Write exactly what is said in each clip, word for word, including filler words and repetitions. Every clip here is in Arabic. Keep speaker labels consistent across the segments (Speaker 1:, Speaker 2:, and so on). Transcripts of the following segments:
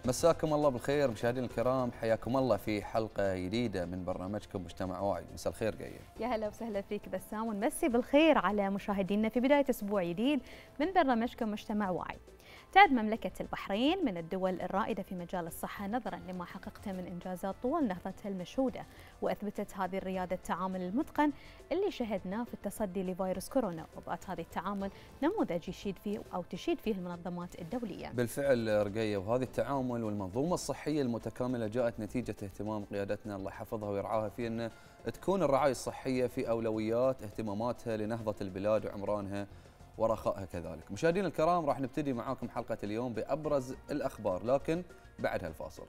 Speaker 1: مساكم الله بالخير مشاهدينا الكرام، حياكم الله في حلقة جديدة من برنامجكم مجتمع واعي. مساء الخير قاية.
Speaker 2: يا هلا وسهلا فيك بسام، ونمسي بالخير على مشاهدينا في بداية أسبوع جديد من برنامجكم مجتمع واعي. تعد مملكة البحرين من الدول الرائدة في مجال الصحة نظرا لما حققته من إنجازات طوال نهضتها المشهودة، وأثبتت هذه الريادة التعامل المتقن اللي شهدناه في التصدي لفيروس كورونا، وبقت هذا التعامل نموذج يشيد فيه أو تشيد فيه المنظمات الدولية.
Speaker 1: بالفعل رقية، وهذا التعامل والمنظومة الصحية المتكاملة جاءت نتيجة اهتمام قيادتنا الله يحفظها ويرعاها في أن تكون الرعاية الصحية في أولويات اهتماماتها لنهضة البلاد وعمرانها ورخائها كذلك. مشاهدينا الكرام، راح نبتدي معاكم حلقة اليوم بأبرز الأخبار، لكن بعد هالفاصل.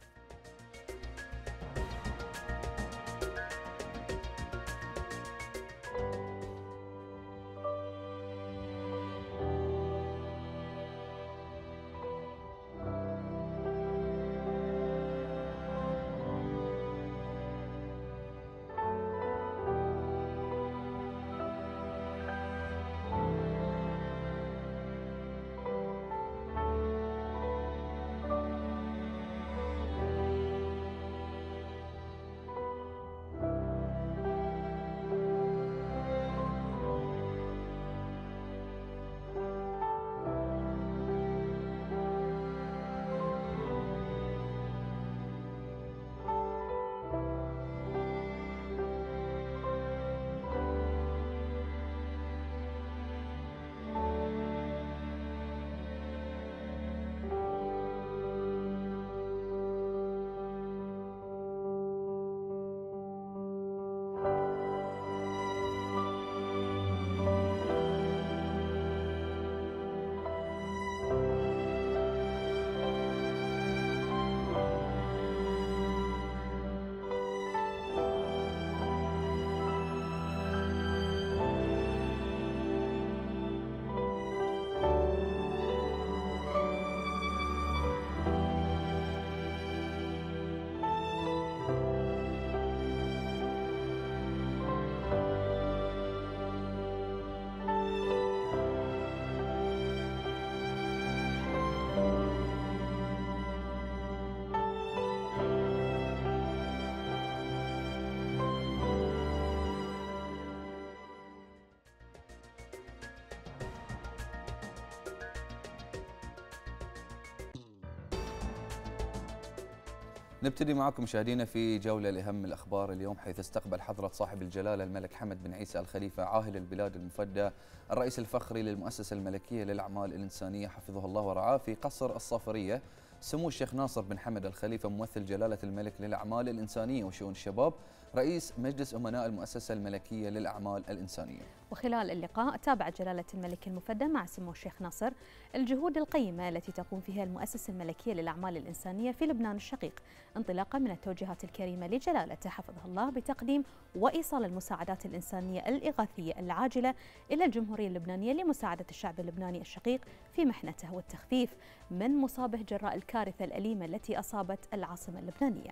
Speaker 1: نبتدي معكم مشاهدينا في جولة لأهم الأخبار اليوم، حيث استقبل حضرة صاحب الجلالة الملك حمد بن عيسى الخليفة عاهل البلاد المفدى الرئيس الفخري للمؤسسة الملكية للأعمال الإنسانية حفظه الله ورعاه في قصر الصافرية سمو الشيخ ناصر بن حمد الخليفة ممثل جلالة الملك للأعمال الإنسانية وشؤون الشباب رئيس مجلس أمناء المؤسسة الملكية للأعمال الإنسانية.
Speaker 2: وخلال اللقاء تابعت جلالة الملك المفدى مع سمو الشيخ ناصر الجهود القيمة التي تقوم فيها المؤسسة الملكية للأعمال الإنسانية في لبنان الشقيق، انطلاقا من التوجيهات الكريمة لجلالته حفظه الله بتقديم وإيصال المساعدات الإنسانية الإغاثية العاجلة إلى الجمهورية اللبنانية لمساعدة الشعب اللبناني الشقيق في محنته والتخفيف من مصابه جراء الكارثة الأليمة التي أصابت العاصمة اللبنانية.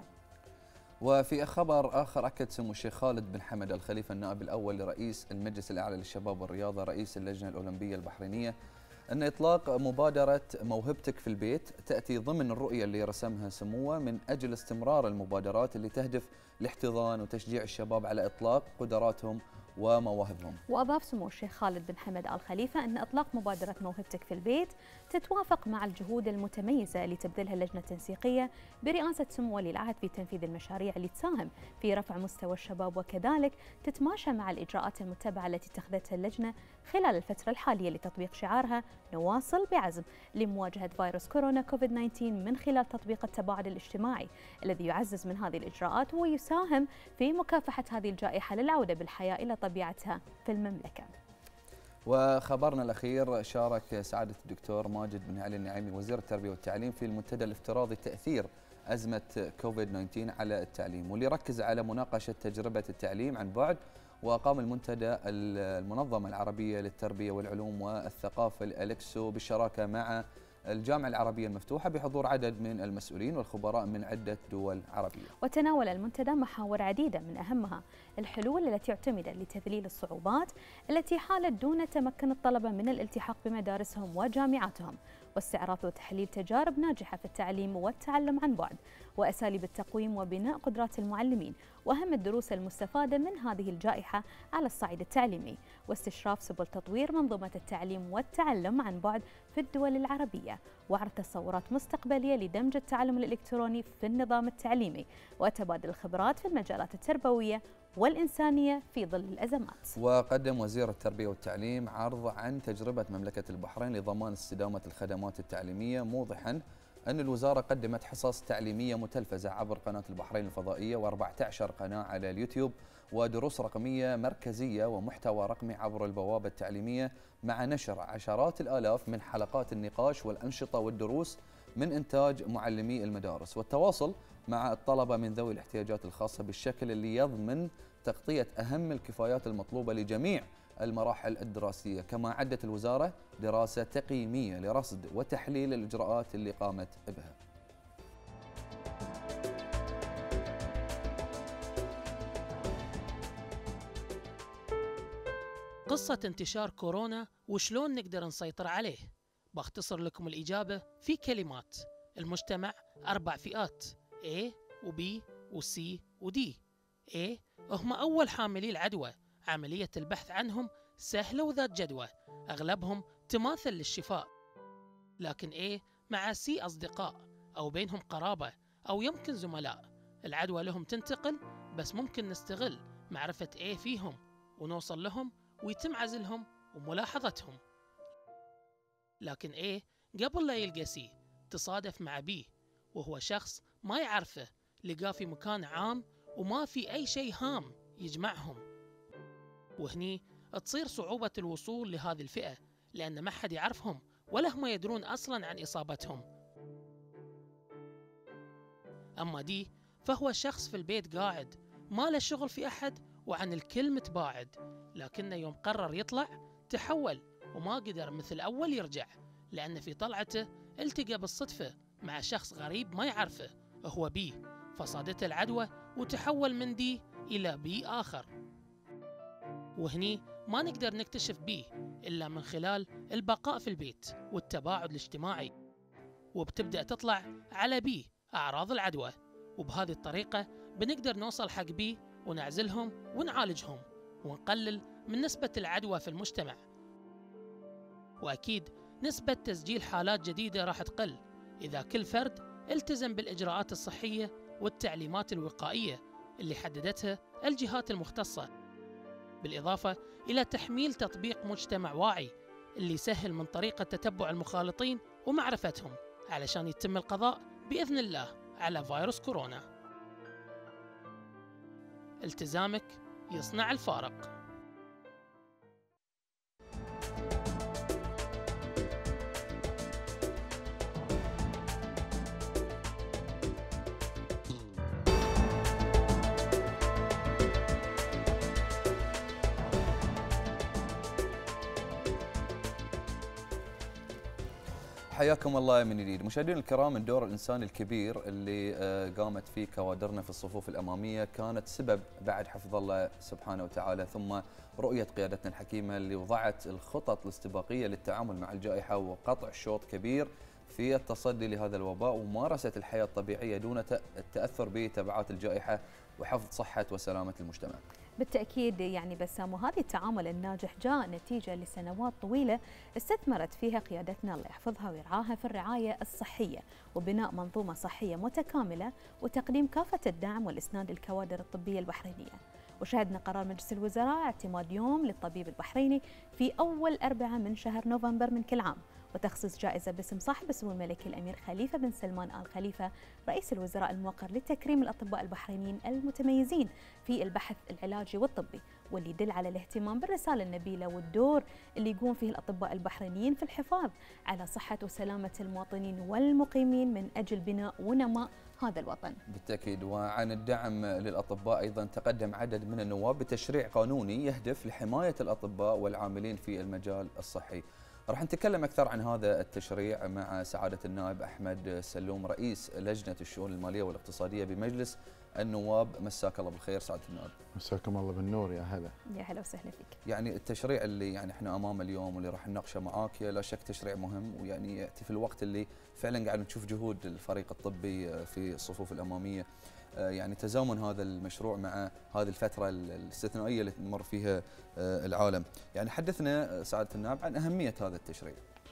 Speaker 1: وفي خبر آخر، أكد سمو الشيخ خالد بن حمد الخليفة النائب الأول لرئيس المجلس الأعلى للشباب والرياضة رئيس اللجنة الأولمبية البحرينية أن إطلاق مبادرة موهبتك في البيت تأتي ضمن الرؤية اللي رسمها سموه من أجل استمرار المبادرات اللي تهدف لاحتضان وتشجيع الشباب على إطلاق قدراتهم ومواهبهم.
Speaker 2: وأضاف سمو الشيخ خالد بن حمد آل خليفة أن إطلاق مبادرة موهبتك في البيت تتوافق مع الجهود المتميزة اللي تبذلها اللجنة التنسيقية برئاسة سمو ولي العهد في تنفيذ المشاريع اللي تساهم في رفع مستوى الشباب، وكذلك تتماشى مع الإجراءات المتبعة التي اتخذتها اللجنة خلال الفترة الحالية لتطبيق شعارها نواصل بعزم لمواجهة فيروس كورونا كوفيد تسعة عشر من خلال تطبيق التباعد الاجتماعي الذي يعزز من هذه الإجراءات ويساهم في مكافحة هذه الجائحة للعودة بالحياة إلى طبيعتها في المملكة.
Speaker 1: وخبرنا الأخير، شارك سعادة الدكتور ماجد بن علي النعيمي وزير التربية والتعليم في المنتدى الافتراضي تأثير أزمة كوفيد تسعة عشر على التعليم، واللي ركز على مناقشة تجربة التعليم عن بعد. وأقام المنتدى المنظمة العربية للتربية والعلوم والثقافة الأليكسو بالشراكة مع الجامعة العربية المفتوحة بحضور عدد من المسؤولين والخبراء من عدة دول عربية.
Speaker 2: وتناول المنتدى محاور عديدة من أهمها الحلول التي اعتمدت لتذليل الصعوبات التي حالت دون تمكن الطلبة من الالتحاق بمدارسهم وجامعاتهم، واستعراض وتحليل تجارب ناجحة في التعليم والتعلم عن بعد وأساليب التقويم وبناء قدرات المعلمين وأهم الدروس المستفادة من هذه الجائحة على الصعيد التعليمي، واستشراف سبل تطوير منظومة التعليم والتعلم عن بعد في الدول العربية، وعرض تصورات مستقبلية لدمج التعلم الإلكتروني في النظام التعليمي وتبادل الخبرات في المجالات التربوية والإنسانية في ظل الأزمات.
Speaker 1: وقدم وزير التربية والتعليم عرض عن تجربة مملكة البحرين لضمان استدامة الخدمات التعليمية، موضحا أن الوزارة قدمت حصص تعليمية متلفزة عبر قناة البحرين الفضائية وأربعة عشر قناة على اليوتيوب، ودروس رقمية مركزية ومحتوى رقمي عبر البوابة التعليمية، مع نشر عشرات الآلاف من حلقات النقاش والأنشطة والدروس من إنتاج معلمي المدارس، والتواصل مع الطلبة من ذوي الاحتياجات الخاصة بالشكل اللي يضمن تغطية أهم الكفايات المطلوبة لجميع المراحل الدراسية. كما عدت الوزارة دراسة تقييمية لرصد وتحليل الإجراءات اللي قامت بها.
Speaker 3: قصة انتشار كورونا وشلون نقدر نسيطر عليه. باختصر لكم الإجابة في كلمات. المجتمع أربع فئات A و B و C و D. A هم أول حاملي العدوى، عملية البحث عنهم سهلة وذات جدوى، أغلبهم تماثل للشفاء. لكن A مع C أصدقاء أو بينهم قرابة أو يمكن زملاء، العدوى لهم تنتقل، بس ممكن نستغل معرفة A فيهم ونوصل لهم ويتم عزلهم وملاحظتهم. لكن A قبل لا يلقى C تصادف مع B، وهو شخص ما يعرفه، لقاه في مكان عام وما في أي شيء هام يجمعهم. وهني تصير صعوبة الوصول لهذه الفئة، لأن ما حد يعرفهم ولا هم يدرون أصلا عن إصابتهم. أما دي فهو شخص في البيت قاعد، ما له شغل في أحد وعن الكل متباعد، لكنه يوم قرر يطلع تحول وما قدر مثل أول يرجع، لأن في طلعته التقى بالصدفة مع شخص غريب ما يعرفه هو بي، فصادته العدوى وتحول من دي إلى بي آخر. وهني ما نقدر نكتشف بي إلا من خلال البقاء في البيت والتباعد الاجتماعي، وبتبدأ تطلع على بي أعراض العدوى، وبهذه الطريقة بنقدر نوصل حق بي ونعزلهم ونعالجهم ونقلل من نسبة العدوى في المجتمع. وأكيد نسبة تسجيل حالات جديدة راح تقل إذا كل فرد التزم بالإجراءات الصحية والتعليمات الوقائية اللي حددتها الجهات المختصة، بالإضافة إلى تحميل تطبيق مجتمع واعي اللي يسهل من طريقة تتبع المخالطين ومعرفتهم علشان يتم القضاء بإذن الله على فيروس كورونا. التزامك يصنع الفارق.
Speaker 1: حياكم الله من جديد. مشاهدينا الكرام، الدور الإنساني الكبير اللي قامت فيه كوادرنا في الصفوف الأمامية كانت سبب بعد حفظ الله سبحانه وتعالى، ثم رؤية قيادتنا الحكيمة اللي وضعت الخطط الاستباقية للتعامل مع الجائحة وقطع شوط كبير في التصدي لهذا الوباء وممارسة الحياة الطبيعية دون التأثر بتبعات الجائحة وحفظ صحة وسلامة المجتمع.
Speaker 2: بالتأكيد يعني بسام، وهذا التعامل الناجح جاء نتيجة لسنوات طويلة استثمرت فيها قيادتنا الله يحفظها ويرعاها في الرعاية الصحية وبناء منظومة صحية متكاملة وتقديم كافة الدعم والإسناد للكوادر الطبية البحرينية. وشهدنا قرار مجلس الوزراء اعتماد يوم للطبيب البحريني في أول أربعة من شهر نوفمبر من كل عام، وتخصيص جائزة باسم صاحب السمو الملكي الأمير خليفة بن سلمان آل خليفة رئيس الوزراء الموقر لتكريم الأطباء البحرينيين المتميزين في البحث العلاجي والطبي، واللي يدل على الاهتمام بالرسالة النبيلة والدور اللي يقوم فيه الأطباء البحرينيين في الحفاظ على صحة وسلامة المواطنين والمقيمين من أجل بناء ونماء هذا الوطن.
Speaker 1: بالتأكيد. وعن الدعم للأطباء أيضا تقدم عدد من النواب بتشريع قانوني يهدف لحماية الأطباء والعاملين في المجال الصحي. راح نتكلم أكثر عن هذا التشريع مع سعادة النائب أحمد سلوم رئيس لجنة الشؤون المالية والاقتصادية بمجلس النواب. مساك الله بالخير سعاده النائب.
Speaker 4: مساكم الله بالنور، يا هلا.
Speaker 2: يا هلا وسهلا فيك.
Speaker 1: يعني التشريع اللي يعني احنا امامه اليوم واللي راح نناقشه معاك لا شك تشريع مهم، ويعني ياتي في الوقت اللي فعلا قاعد نشوف جهود الفريق الطبي في الصفوف الاماميه. يعني تزامن هذا المشروع مع هذه الفتره الاستثنائيه اللي تمر فيها العالم. يعني حدثنا سعاده النائب عن اهميه هذا التشريع.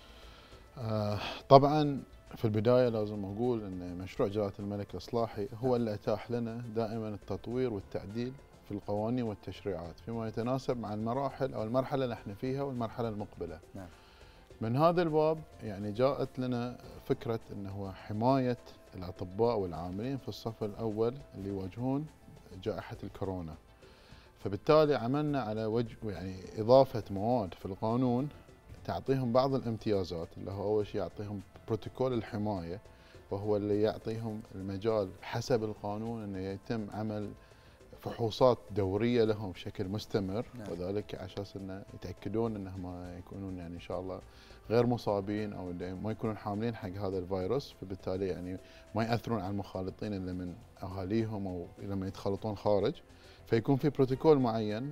Speaker 4: آه طبعا في البدايه لازم اقول ان مشروع جلاله الملك الاصلاحي هو اللي اتاح لنا دائما التطوير والتعديل في القوانين والتشريعات فيما يتناسب مع المراحل او المرحله اللي احنا فيها والمرحله المقبله.
Speaker 1: نعم.
Speaker 4: من هذا الباب يعني جاءت لنا فكره انه حمايه الاطباء والعاملين في الصف الاول اللي يواجهون جائحه الكورونا. فبالتالي عملنا على وجه يعني اضافه مواد في القانون تعطيهم بعض الامتيازات، اللي هو اول شيء يعطيهم بروتوكول الحمايه، وهو اللي يعطيهم المجال حسب القانون انه يتم عمل فحوصات دوريه لهم بشكل مستمر. نعم. وذلك على اساس انه يتاكدون انهم ما يكونون يعني ان شاء الله غير مصابين او ما يكونون حاملين حق هذا الفيروس، فبالتالي يعني ما ياثرون على المخالطين الا من اهاليهم او لما يتخلطون خارج. فيكون في بروتوكول معين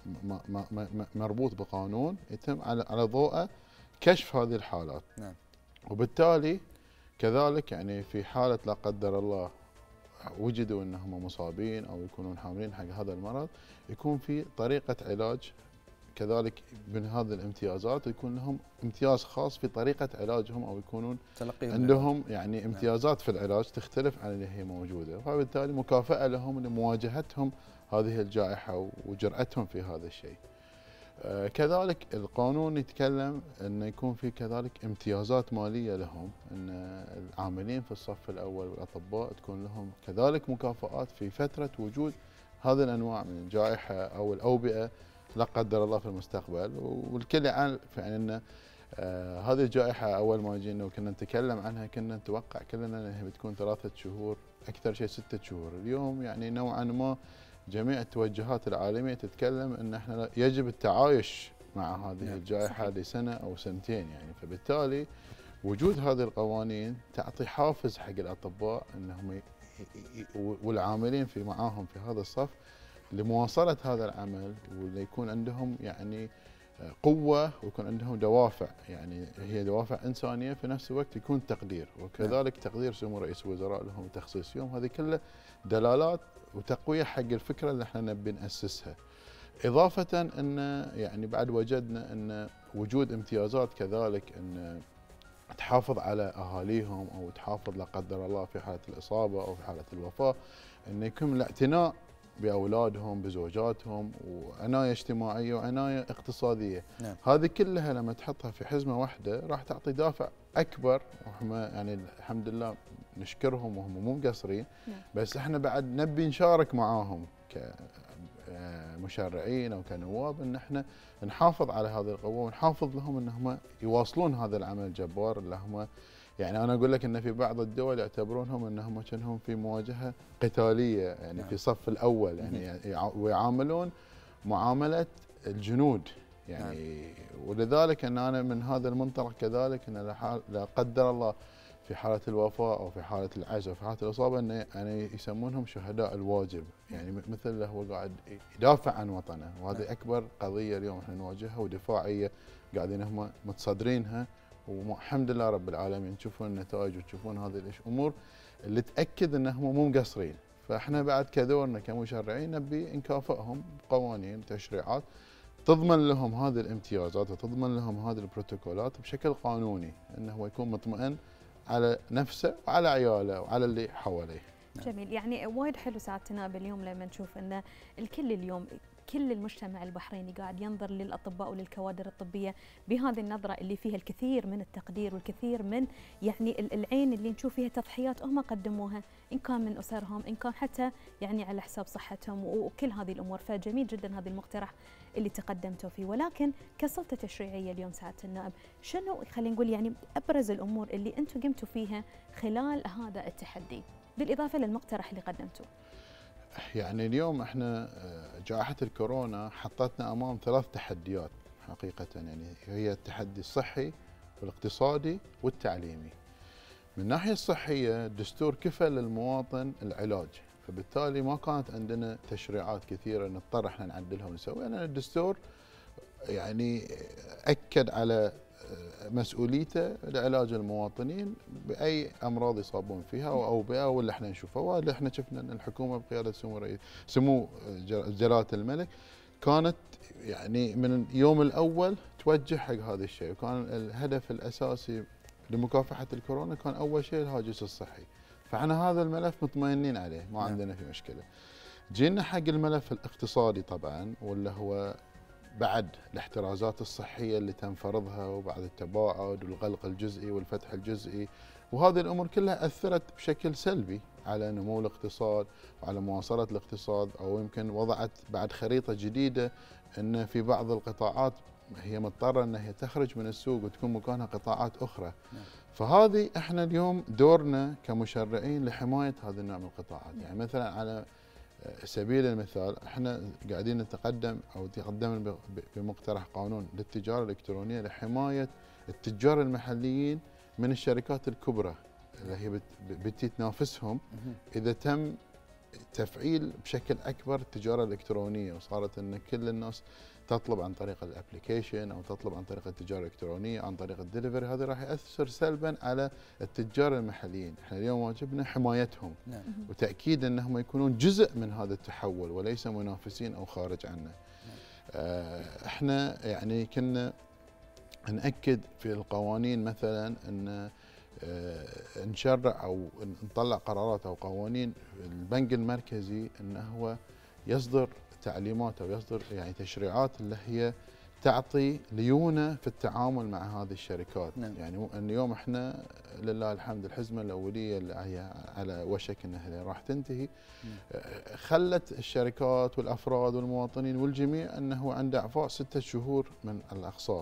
Speaker 4: مربوط بقانون يتم على على ضوءه كشف هذه الحالات.
Speaker 1: نعم.
Speaker 4: وبالتالي كذلك يعني في حاله لا قدر الله وجدوا انهم مصابين او يكونون حاملين حق هذا المرض، يكون في طريقه علاج كذلك من هذه الامتيازات، ويكون لهم امتياز خاص في طريقه علاجهم او يكونون عندهم يعني امتيازات في العلاج تختلف عن اللي هي موجوده، فبالتالي مكافاه لهم لمواجهتهم هذه الجائحه وجرأتهم في هذا الشيء. آه كذلك القانون يتكلم انه يكون في كذلك امتيازات ماليه لهم، ان العاملين في الصف الاول والاطباء تكون لهم كذلك مكافآت في فتره وجود هذه الانواع من الجائحه او الاوبئه لا قدر الله في المستقبل. والكل يعرف يعني ان آه هذه الجائحه اول ما جينا وكنا نتكلم عنها كنا نتوقع كلنا انها بتكون ثلاثه شهور، اكثر شيء سته شهور. اليوم يعني نوعا ما جميع التوجهات العالميه تتكلم ان احنا يجب التعايش مع هذه نعم. الجائحه لسنه او سنتين يعني. فبالتالي وجود هذه القوانين تعطي حافز حق الاطباء انهم والعاملين في معاهم في هذا الصف لمواصله هذا العمل، وليكون عندهم يعني قوه ويكون عندهم دوافع، يعني هي دوافع انسانيه في نفس الوقت يكون تقدير، وكذلك تقدير سمو رئيس الوزراء لهم تخصيص يوم. هذه كلها دلالات وتقويه حق الفكره اللي احنا نبي ناسسها. اضافه ان يعني بعد وجدنا ان وجود امتيازات كذلك ان تحافظ على اهاليهم او تحافظ لا قدر الله في حاله الاصابه او في حاله الوفاه، ان يكون الاعتناء باولادهم بزوجاتهم وعنايه اجتماعيه وعنايه اقتصاديه.
Speaker 1: نعم.
Speaker 4: هذه كلها لما تحطها في حزمه واحده راح تعطي دافع اكبر، وهم يعني الحمد لله نشكرهم وهم مو مقصرين.
Speaker 2: نعم.
Speaker 4: بس احنا بعد نبي نشارك معاهم كمشرعين او كنواب ان احنا نحافظ على هذه القوه ونحافظ لهم انهم يواصلون هذا العمل الجبار اللي هم يعني انا اقول لك ان في بعض الدول يعتبرونهم انهم كانهم في مواجهه قتاليه يعني. نعم. في الصف الاول يعني ويعاملون معامله الجنود يعني. نعم. ولذلك ان انا من هذا المنطلق كذلك ان لا قدر الله في حاله الوفاه او في حاله العجز او في حاله الاصابه ان يعني يسمونهم شهداء الواجب يعني، مثل اللي هو قاعد يدافع عن وطنه. وهذه نعم. اكبر قضيه اليوم احنا نواجهها ودفاعيه قاعدين هم متصدرينها، والحمد لله رب العالمين تشوفون النتائج وتشوفون هذه الامور اللي تاكد انهم مو مقصرين. فاحنا بعد كدورنا كمشرعين نبي نكافئهم بقوانين وتشريعات تضمن لهم هذه الامتيازات وتضمن لهم هذه البروتوكولات بشكل قانوني، انه هو يكون مطمئن على نفسه وعلى عياله وعلى اللي حواليه.
Speaker 2: جميل. يعني وايد حلو سعاده النائب اليوم لما نشوف ان الكل اليوم كل المجتمع البحريني قاعد ينظر للاطباء وللكوادر الطبيه بهذه النظره اللي فيها الكثير من التقدير والكثير من يعني العين اللي نشوف فيها تضحيات هم قدموها، ان كان من اسرهم ان كان حتى يعني على حساب صحتهم وكل هذه الامور. فجميل جدا هذا المقترح اللي تقدمتوا فيه. ولكن كسلطه تشريعيه اليوم سعاده النائب، شنو خلينا نقول يعني ابرز الامور اللي انتم قمتوا فيها خلال هذا التحدي بالاضافه للمقترح اللي قدمتوه؟
Speaker 4: يعني اليوم احنا جائحة الكورونا حطتنا امام ثلاث تحديات حقيقة، يعني هي التحدي الصحي والاقتصادي والتعليمي. من الناحية الصحية الدستور كفل للمواطن العلاج، فبالتالي ما كانت عندنا تشريعات كثيره نضطر احنا نعدلها ونسوي، لان الدستور يعني اكد على مسؤوليته لعلاج المواطنين باي امراض يصابون فيها او اوبئه واللي احنا نشوفها، واللي احنا شفنا ان الحكومه بقياده سمو رئيس سمو جلاله الملك كانت يعني من اليوم الاول توجه حق هذا الشيء، وكان الهدف الاساسي لمكافحه الكورونا كان اول شيء الهاجس الصحي، فاحنا هذا الملف مطمئنين عليه ما عندنا في مشكله. جينا حق الملف الاقتصادي طبعا، واللي هو بعد الاحترازات الصحيه اللي تم فرضها وبعد التباعد والغلق الجزئي والفتح الجزئي، وهذه الامور كلها اثرت بشكل سلبي على نمو الاقتصاد وعلى مواصله الاقتصاد، او يمكن وضعت بعد خريطه جديده ان في بعض القطاعات هي مضطره ان هي تخرج من السوق وتكون مكانها قطاعات اخرى. فهذه احنا اليوم دورنا كمشرعين لحمايه هذا النوع من القطاعات، يعني مثلا على سبيل المثال احنا قاعدين نتقدم او تقدمنا بمقترح قانون للتجاره الالكترونيه لحمايه التجار المحليين من الشركات الكبرى اللي هي بتي تنافسهم اذا تم تفعيل بشكل اكبر التجاره الالكترونيه، وصارت ان كل الناس تطلب عن طريق الابلكيشن او تطلب عن طريق التجاره الالكترونيه عن طريق الدليفري، هذا راح ياثر سلبا على التجار المحليين، احنا اليوم واجبنا حمايتهم نعم. وتاكيد انهم يكونون جزء من هذا التحول وليس منافسين او خارج عنه. نعم. آه احنا يعني كنا ناكد في القوانين مثلا ان آه نشرع او نطلع قرارات او قوانين البنك المركزي انه هو يصدر تعليمات او يصدر يعني تشريعات اللي هي تعطي ليونه في التعامل مع هذه الشركات. نعم. يعني اليوم احنا لله الحمد الحزمه الاوليه اللي هي على وشك انها راح تنتهي. نعم. خلت الشركات والافراد والمواطنين والجميع انه عنده اعفاء سته شهور من الاقساط،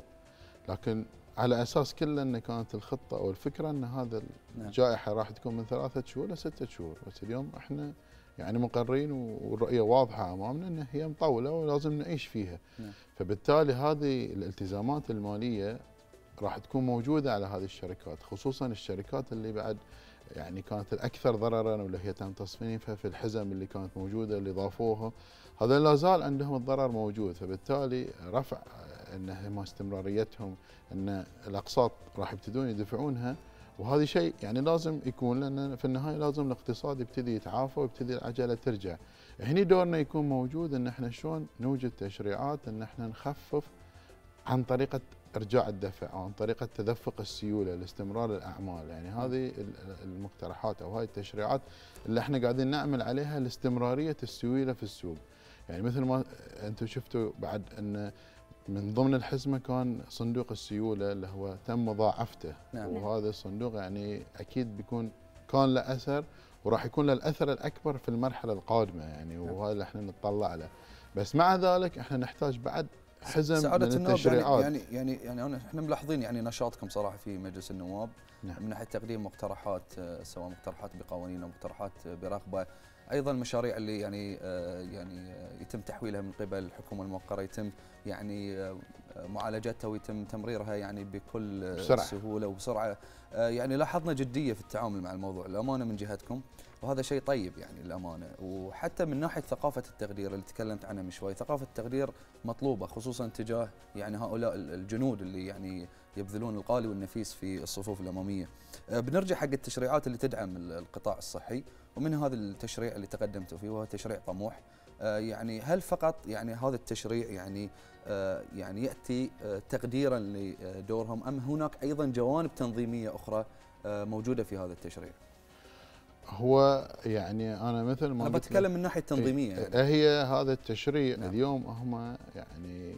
Speaker 4: لكن على اساس كله ان كانت الخطه او الفكره ان هذا الجائحه راح تكون من ثلاثه شهور لسته شهور، بس اليوم احنا يعني مقرين والرؤيه واضحه امامنا ان هي مطوله ولازم نعيش فيها. نعم. فبالتالي هذه الالتزامات الماليه راح تكون موجوده على هذه الشركات، خصوصا الشركات اللي بعد يعني كانت الاكثر ضررا واللي هي تم تصنيفها في الحزم اللي كانت موجوده اللي ضافوها، هذا لا زال عندهم الضرر موجود، فبالتالي رفع انها استمراريتهم ان الاقساط راح يبتدون يدفعونها، وهذا شيء يعني لازم يكون، لان في النهايه لازم الاقتصاد يبتدي يتعافى ويبتدي العجله ترجع. هني دورنا يكون موجود ان احنا شلون نوجد تشريعات ان احنا نخفف عن طريقه ارجاع الدفع او عن طريقه تدفق السيوله لاستمرار الاعمال، يعني هذه المقترحات او هاي التشريعات اللي احنا قاعدين نعمل عليها لاستمراريه السيوله في السوق. يعني مثل ما انتم شفتوا بعد ان من ضمن الحزمه كان صندوق السيوله اللي هو تم مضاعفته. نعم. وهذا الصندوق يعني اكيد بيكون كان له اثر وراح يكون له الاثر الاكبر في المرحله القادمه يعني. نعم. وهذا اللي احنا نتطلع له، بس مع ذلك احنا نحتاج بعد حزم من التشريعات.
Speaker 1: يعني يعني يعني احنا ملاحظين يعني نشاطكم صراحه في مجلس النواب. نعم. من ناحيه تقديم مقترحات سواء مقترحات بقوانين او مقترحات برغبه، ايضا المشاريع اللي يعني يعني يتم تحويلها من قبل الحكومه الموقره يتم يعني معالجتها ويتم تمريرها يعني بكل بسرعة. سهوله وبسرعه. يعني لاحظنا جديه في التعامل مع الموضوع الامانه من جهتكم، وهذا شيء طيب يعني الامانه. وحتى من ناحيه ثقافه التقدير اللي تكلمت عنها من شوي، ثقافه التقدير مطلوبه خصوصا تجاه يعني هؤلاء الجنود اللي يعني يبذلون الغالي والنفيس في الصفوف الاماميه. بنرجع حق التشريعات اللي تدعم القطاع الصحي، ومن هذا التشريع اللي تقدمتوا فيه وهو تشريع طموح. يعني هل فقط يعني هذا التشريع يعني يعني ياتي تقديرا لدورهم، ام هناك ايضا جوانب تنظيميه اخرى موجوده في هذا التشريع؟
Speaker 4: هو يعني انا مثل ما
Speaker 1: انا بتكلم من ناحيه تنظيميه
Speaker 4: يعني. هي هذا التشريع. نعم. اليوم هم يعني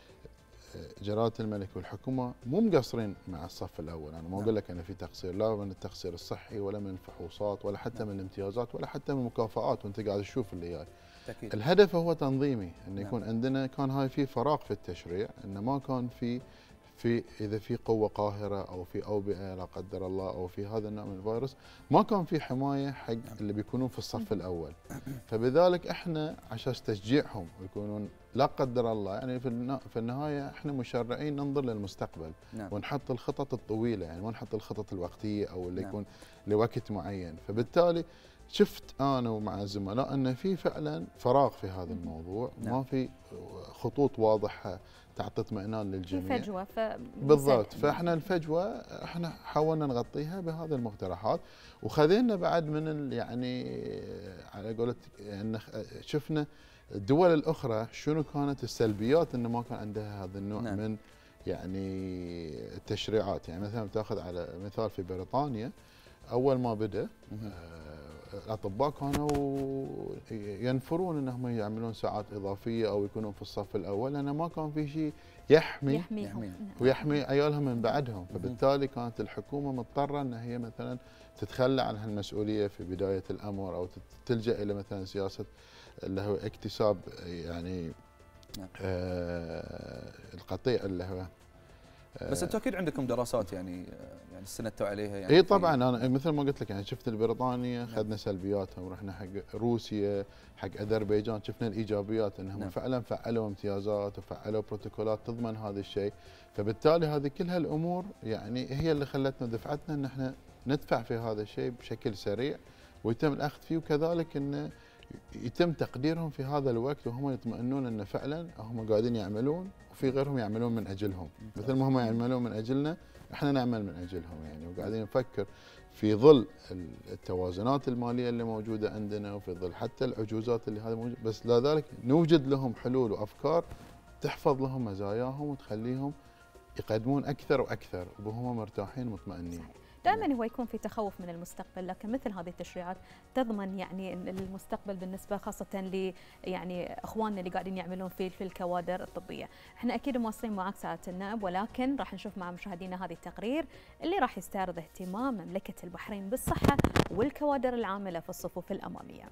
Speaker 4: جلاله الملك والحكومه مو مقصرين مع الصف الاول، انا ما اقول لك ان في تقصير، لا من التقصير الصحي ولا من الفحوصات ولا حتى نعم. من الامتيازات ولا حتى من المكافآت، وانت قاعد تشوف اللي جاي. تأكيد. الهدف هو تنظيمي، انه يكون نعم. عندنا كان هاي في فراغ في التشريع، انه ما كان في في اذا في قوه قاهره او في اوبئه لا قدر الله او في هذا النوع من الفيروس، ما كان في حمايه حق اللي بيكونون في الصف الاول. فبذلك احنا عشان تشجيعهم ويكونون لا قدر الله يعني في في النهايه احنا مشرعين ننظر للمستقبل. نعم. ونحط الخطط الطويله، يعني ما نحط الخطط الوقتيه او اللي نعم. يكون لوقت معين. فبالتالي شفت انا ومع الزملاء ان في فعلا فراغ في هذا الموضوع،
Speaker 1: نعم.
Speaker 4: ما في خطوط واضحه تعطي اطمئنان
Speaker 2: في
Speaker 4: للجميع.
Speaker 2: فجوه ف
Speaker 4: بالضبط، فاحنا الفجوه احنا حاولنا نغطيها بهذه المقترحات، وخذينا بعد من ال- يعني على قولتك يعني شفنا الدول الاخرى شنو كانت السلبيات انه ما كان عندها هذا النوع
Speaker 1: نعم.
Speaker 4: من يعني التشريعات. يعني مثلا تاخذ على مثال في بريطانيا اول ما بدا
Speaker 1: مهم.
Speaker 4: الاطباء كانوا ينفرون انهم يعملون ساعات اضافيه او يكونون في الصف الاول، لان ما كان في شيء يحمي
Speaker 2: يحميهم.
Speaker 1: يحميهم.
Speaker 2: نعم.
Speaker 4: ويحمي عيالهم من بعدهم، فبالتالي كانت الحكومه مضطره ان هي مثلا تتخلى عن هالمسؤوليه في بدايه الامر، او تلجا الى مثلا سياسه اللي هو اكتساب يعني
Speaker 1: نعم.
Speaker 4: آه القطيع اللي هو
Speaker 1: بس انتم اكيد عندكم دراسات يعني يعني استندتوا عليها يعني.
Speaker 4: اي
Speaker 1: في-
Speaker 4: طبعا انا مثل ما قلت لك يعني شفت البريطانيا اخذنا سلبياتها ورحنا حق روسيا حق اذربيجان شفنا الايجابيات انهم
Speaker 1: نعم.
Speaker 4: فعلا فعلوا امتيازات وفعلوا بروتوكولات تضمن هذا الشيء، فبالتالي هذه كل هالامور يعني هي اللي خلتنا دفعتنا ان احنا ندفع في هذا الشيء بشكل سريع ويتم الاخذ فيه، وكذلك انه يتم تقديرهم في هذا الوقت وهم يطمئنون ان فعلا هم قاعدين يعملون وفي غيرهم يعملون من اجلهم، مثل ما هم يعملون من اجلنا احنا نعمل من اجلهم يعني، وقاعدين نفكر في ظل التوازنات الماليه اللي موجوده عندنا وفي ظل حتى العجوزات اللي هذه موجوده، بس لا ذلك نوجد لهم حلول وافكار تحفظ لهم مزاياهم وتخليهم يقدمون اكثر واكثر وهم مرتاحين ومطمئنين.
Speaker 2: دائما هو يكون في تخوف من المستقبل، لكن مثل هذه التشريعات تضمن يعني إن المستقبل بالنسبه خاصه ل يعني اخواننا اللي قاعدين يعملون في في الكوادر الطبيه. احنا اكيد مواصلين معك سعاده النائب، ولكن راح نشوف مع مشاهدينا هذه التقرير اللي راح يستعرض اهتمام مملكه البحرين بالصحه والكوادر العامله في الصفوف الاماميه.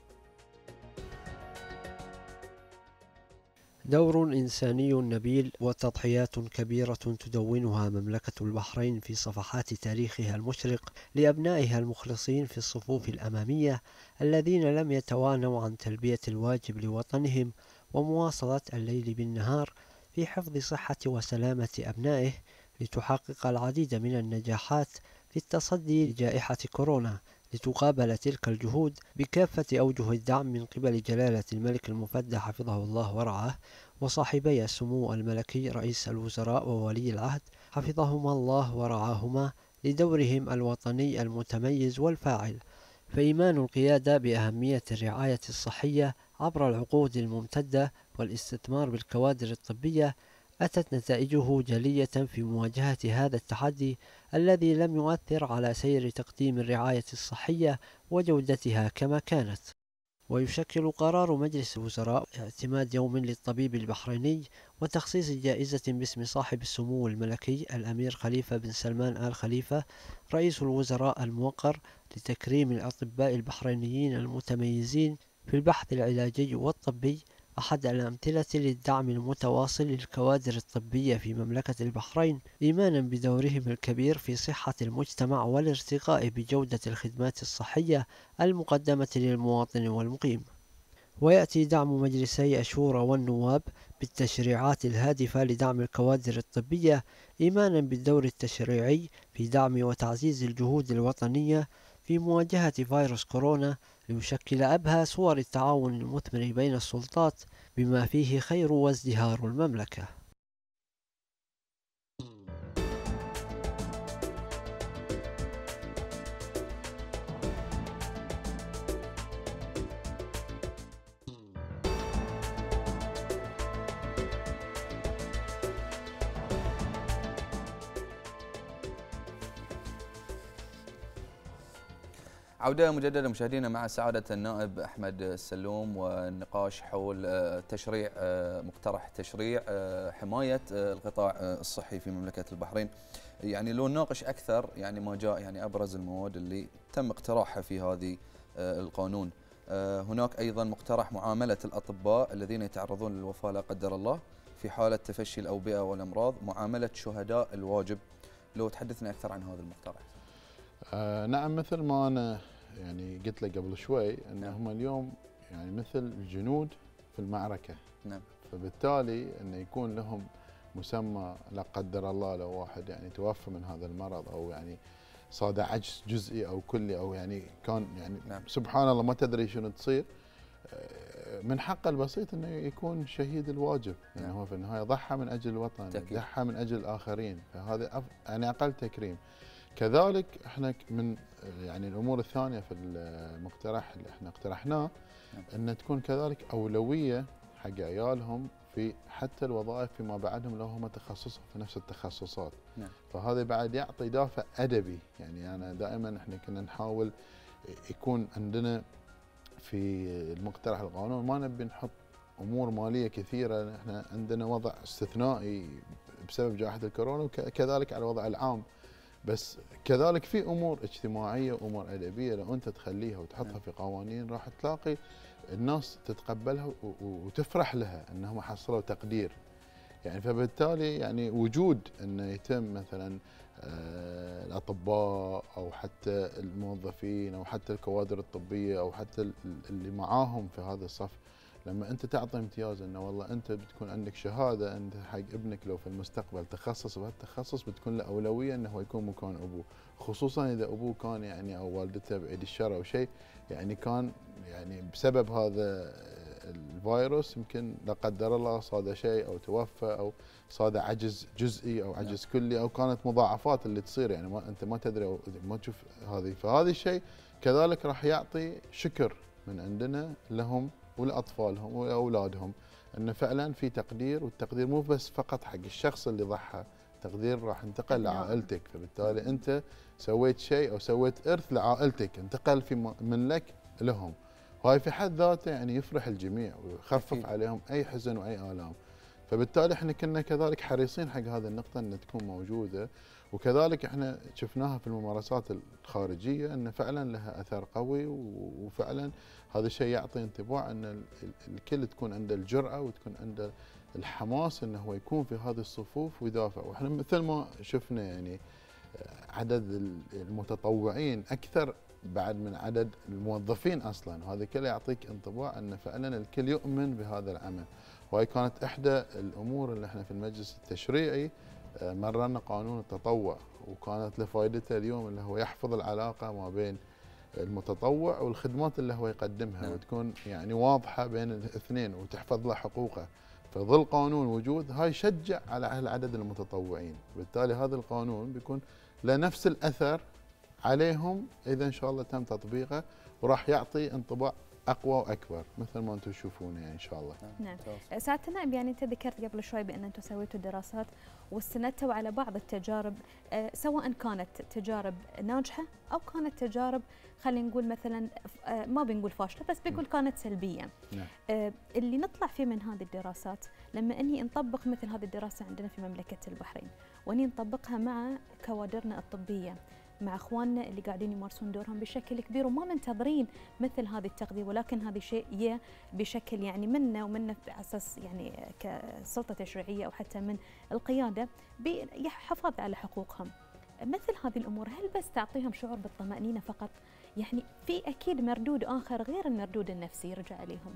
Speaker 5: دور إنساني نبيل وتضحيات كبيرة تدونها مملكة البحرين في صفحات تاريخها المشرق لأبنائها المخلصين في الصفوف الأمامية الذين لم يتوانوا عن تلبية الواجب لوطنهم ومواصلة الليل بالنهار في حفظ صحة وسلامة أبنائه لتحقق العديد من النجاحات في التصدي لجائحة كورونا، لتقابل تلك الجهود بكافة أوجه الدعم من قبل جلالة الملك المفدى حفظه الله ورعاه وصاحبي السمو الملكي رئيس الوزراء وولي العهد حفظهما الله ورعاهما لدورهم الوطني المتميز والفاعل. فإيمان القيادة بأهمية الرعاية الصحية عبر العقود الممتدة والاستثمار بالكوادر الطبية أتت نتائجه جلية في مواجهة هذا التحدي الذي لم يؤثر على سير تقديم الرعاية الصحية وجودتها كما كانت. ويشكل قرار مجلس الوزراء اعتماد يوم للطبيب البحريني وتخصيص جائزة باسم صاحب السمو الملكي الأمير خليفة بن سلمان آل خليفة رئيس الوزراء الموقر لتكريم الأطباء البحرينيين المتميزين في البحث العلاجي والطبي، أحد الأمثلة للدعم المتواصل للكوادر الطبية في مملكة البحرين إيمانا بدورهم الكبير في صحة المجتمع والارتقاء بجودة الخدمات الصحية المقدمة للمواطن والمقيم. ويأتي دعم مجلسي الشورى والنواب بالتشريعات الهادفة لدعم الكوادر الطبية إيمانا بالدور التشريعي في دعم وتعزيز الجهود الوطنية في مواجهة فيروس كورونا، ليشكل أبهى صور التعاون المثمر بين السلطات بما فيه خير وازدهار المملكة.
Speaker 1: عودة مجددة مشاهدينا مع سعادة النائب أحمد السلوم والنقاش حول تشريع مقترح تشريع حماية القطاع الصحي في مملكة البحرين. يعني لو نناقش أكثر يعني ما جاء يعني أبرز المواد اللي تم اقتراحها في هذه القانون. هناك أيضا مقترح معاملة الأطباء الذين يتعرضون للوفاة لا قدر الله في حالة تفشي الأوبئة والأمراض، معاملة شهداء الواجب. لو تحدثنا أكثر عن هذا المقترح.
Speaker 4: آه نعم، مثل ما أنا يعني قلت لك قبل شوي أن
Speaker 1: نعم.
Speaker 4: هم اليوم يعني مثل الجنود في المعركة.
Speaker 1: نعم.
Speaker 4: فبالتالي أن يكون لهم مسمى لا قدر الله لو واحد يعني توفى من هذا المرض أو يعني صاد عجز جزئي او كلي او يعني كان يعني
Speaker 1: نعم.
Speaker 4: سبحان الله ما تدري شنو تصير، من حقه البسيط انه يكون شهيد الواجب، يعني هو في النهايه ضحى من اجل الوطن،
Speaker 1: تأكيد.
Speaker 4: ضحى من اجل الاخرين، فهذا يعني اقل تكريم. كذلك احنا من يعني الامور الثانيه في المقترح اللي احنا اقترحناه ان تكون كذلك اولويه حق عيالهم في حتى الوظائف فيما بعدهم لو هم تخصصهم في نفس التخصصات.
Speaker 1: نعم.
Speaker 4: فهذا بعد يعطي دافع ادبي، يعني انا دائما احنا كنا نحاول يكون عندنا في المقترح القانون ما نبي نحط امور ماليه كثيره، احنا عندنا وضع استثنائي بسبب جائحه الكورونا وكذلك على الوضع العام، بس كذلك في امور اجتماعيه وامور ادبيه لو انت تخليها وتحطها في قوانين راح تلاقي الناس تتقبلها وتفرح لها انهم حصلوا تقدير. يعني فبالتالي يعني وجود انه يتم مثلا الاطباء او حتى الموظفين او حتى الكوادر الطبيه او حتى اللي معاهم في هذا الصف، لما انت تعطي امتياز انه والله انت بتكون عندك شهاده انت حق ابنك لو في المستقبل تخصص بهالتخصص بتكون له اولويه انه هو يكون مكان ابوه، خصوصا اذا ابوه كان يعني او والدته بعيد الشر او شيء، يعني كان يعني بسبب هذا الفيروس يمكن لا قدر الله صاد شيء او توفى او صاد عجز جزئي او عجز كلي او كانت مضاعفات اللي تصير، يعني ما انت ما تدري او ما تشوف هذه، فهذا الشيء كذلك راح يعطي شكر من عندنا لهم ولاطفالهم ولاولادهم ان فعلا في تقدير، والتقدير مو بس فقط حق الشخص اللي ضحى، تقدير راح ينتقل لعائلتك، فبالتالي انت سويت شيء او سويت ارث لعائلتك انتقل في من لك لهم، وهاي في حد ذاته يعني يفرح الجميع ويخفف أكيد. عليهم اي حزن واي الام. فبالتالي احنا كنا كذلك حريصين حق هذه النقطه ان تكون موجوده، وكذلك احنا شفناها في الممارسات الخارجيه ان فعلا لها اثر قوي، وفعلا هذا الشيء يعطي انطباع ان الكل تكون عنده الجرأه وتكون عنده الحماس انه هو يكون في هذه الصفوف ويدافع، واحنا مثل ما شفنا يعني عدد المتطوعين اكثر بعد من عدد الموظفين اصلا، وهذا كله يعطيك انطباع ان فعلا الكل يؤمن بهذا العمل. وهي كانت احدى الامور اللي احنا في المجلس التشريعي مررنا قانون التطوع، وكانت لفائدته اليوم اللي هو يحفظ العلاقه ما بين المتطوع والخدمات اللي هو يقدمها، نعم. وتكون يعني واضحه بين الاثنين وتحفظ له حقوقه. فظل قانون وجود هاي يشجع على عدد المتطوعين، بالتالي هذا القانون بيكون له نفس الاثر عليهم اذا ان شاء الله تم تطبيقه، وراح يعطي انطباع اقوى واكبر مثل ما انتم تشوفونه يعني ان شاء الله.
Speaker 2: نعم. سعاده النائب، يعني انت ذكرت قبل شوي بان انتم سويتوا دراسات واستندتوا على بعض التجارب، أه سواء كانت تجارب ناجحه او كانت تجارب خلينا نقول مثلا أه ما بنقول فاشله بس بنقول كانت سلبيه.
Speaker 4: نعم.
Speaker 2: أه اللي نطلع فيه من هذه الدراسات لما اني نطبق مثل هذه الدراسه عندنا في مملكه البحرين واني نطبقها مع كوادرنا الطبيه، مع اخواننا اللي قاعدين يمارسون دورهم بشكل كبير وما منتظرين مثل هذه التغذيه، ولكن هذا شيء بشكل يعني منا ومنا على اساس يعني كسلطه تشريعيه او حتى من القياده بحفاظ على حقوقهم. مثل هذه الامور هل بس تعطيهم شعور بالطمانينه فقط؟ يعني في اكيد مردود اخر غير المردود النفسي يرجع عليهم.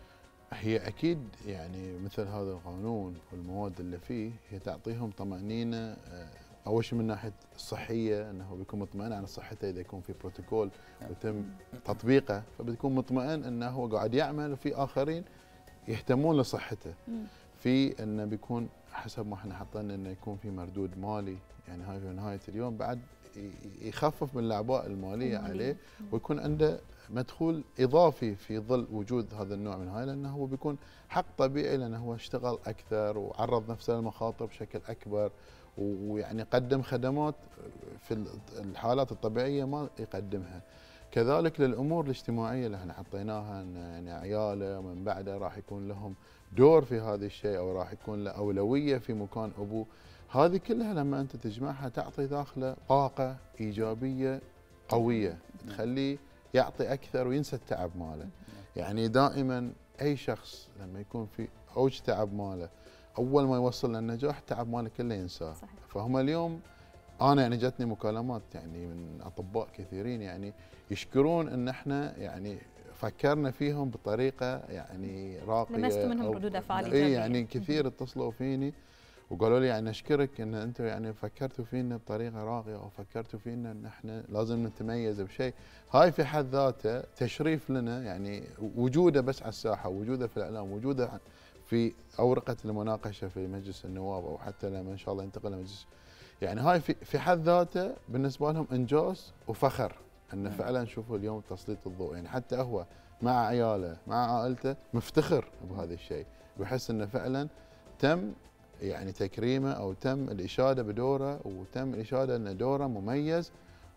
Speaker 4: هي اكيد يعني مثل هذا القانون والمواد اللي فيه هي تعطيهم طمانينه، اول شيء من ناحيه الصحيه انه بيكون مطمئن على صحته اذا يكون في بروتوكول ويتم تطبيقه، فبتكون مطمئن انه هو قاعد يعمل وفي اخرين يهتمون لصحته. في انه بيكون حسب ما احنا حطينا انه يكون في مردود مالي، يعني هاي في نهايه اليوم بعد يخفف من الاعباء الماليه عليه ويكون عنده مدخول اضافي في ظل وجود هذا النوع من هاي، لانه هو بيكون حق طبيعي لانه هو اشتغل اكثر وعرض نفسه للمخاطر بشكل اكبر، ويعني قدم خدمات في الحالات الطبيعيه ما يقدمها. كذلك للامور الاجتماعيه اللي احنا حطيناها ان يعني عياله ومن بعده راح يكون لهم دور في هذا الشيء او راح يكون له اولويه في مكان ابوه، هذه كلها لما انت تجمعها تعطي داخله طاقه ايجابيه قويه تخليه يعطي اكثر وينسى التعب ماله. يعني دائما اي شخص لما يكون في اوج تعب ماله اول ما يوصل للنجاح التعب ماله كله ينساه. فهم اليوم انا يعني جتني مكالمات يعني من اطباء كثيرين يعني يشكرون ان احنا يعني فكرنا فيهم بطريقه يعني راقيه،
Speaker 2: لمست منهم ردود افعال
Speaker 4: ايجابيه. يعني كثير اتصلوا فيني وقالوا لي يعني نشكرك ان انتم يعني فكرتوا فينا بطريقه راقيه، او فكرتوا فينا ان احنا لازم نتميز بشيء. هاي في حد ذاته تشريف لنا، يعني وجوده بس على الساحه، وجوده في الاعلام، وجوده في اورقه المناقشه في مجلس النواب، او حتى لما ان شاء الله ينتقل لمجلس، يعني هاي في في حد ذاته بالنسبه لهم انجاز وفخر انه فعلا شوفوا اليوم تسليط الضوء. يعني حتى هو مع عياله مع عائلته مفتخر بهذا الشيء، ويحس انه فعلا تم يعني تكريمه، او تم الاشاده بدوره، وتم الاشاده ان دوره مميز،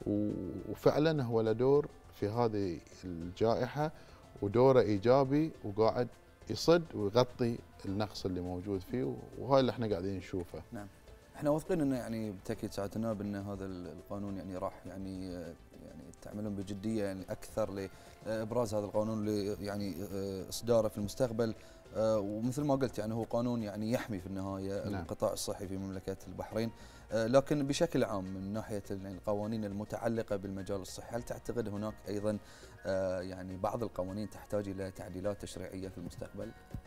Speaker 4: وفعلا هو له دور في هذه الجائحه، ودوره ايجابي، وقاعد يصد ويغطي النقص اللي موجود فيه، وهاي اللي احنا قاعدين نشوفه.
Speaker 1: نعم. احنا واثقين انه يعني بالتاكيد سعاده النائب ان هذا القانون يعني راح يعني يعني تعملون بجديه يعني اكثر لابراز هذا القانون، يعني اصداره في المستقبل. ومثل ما قلت يعني هو قانون يعني يحمي في النهايه نعم. القطاع الصحي في مملكه البحرين، لكن بشكل عام من ناحيه القوانين المتعلقه بالمجال الصحي، هل تعتقد هناك ايضا يعني بعض القوانين تحتاج الى تعديلات تشريعيه في المستقبل؟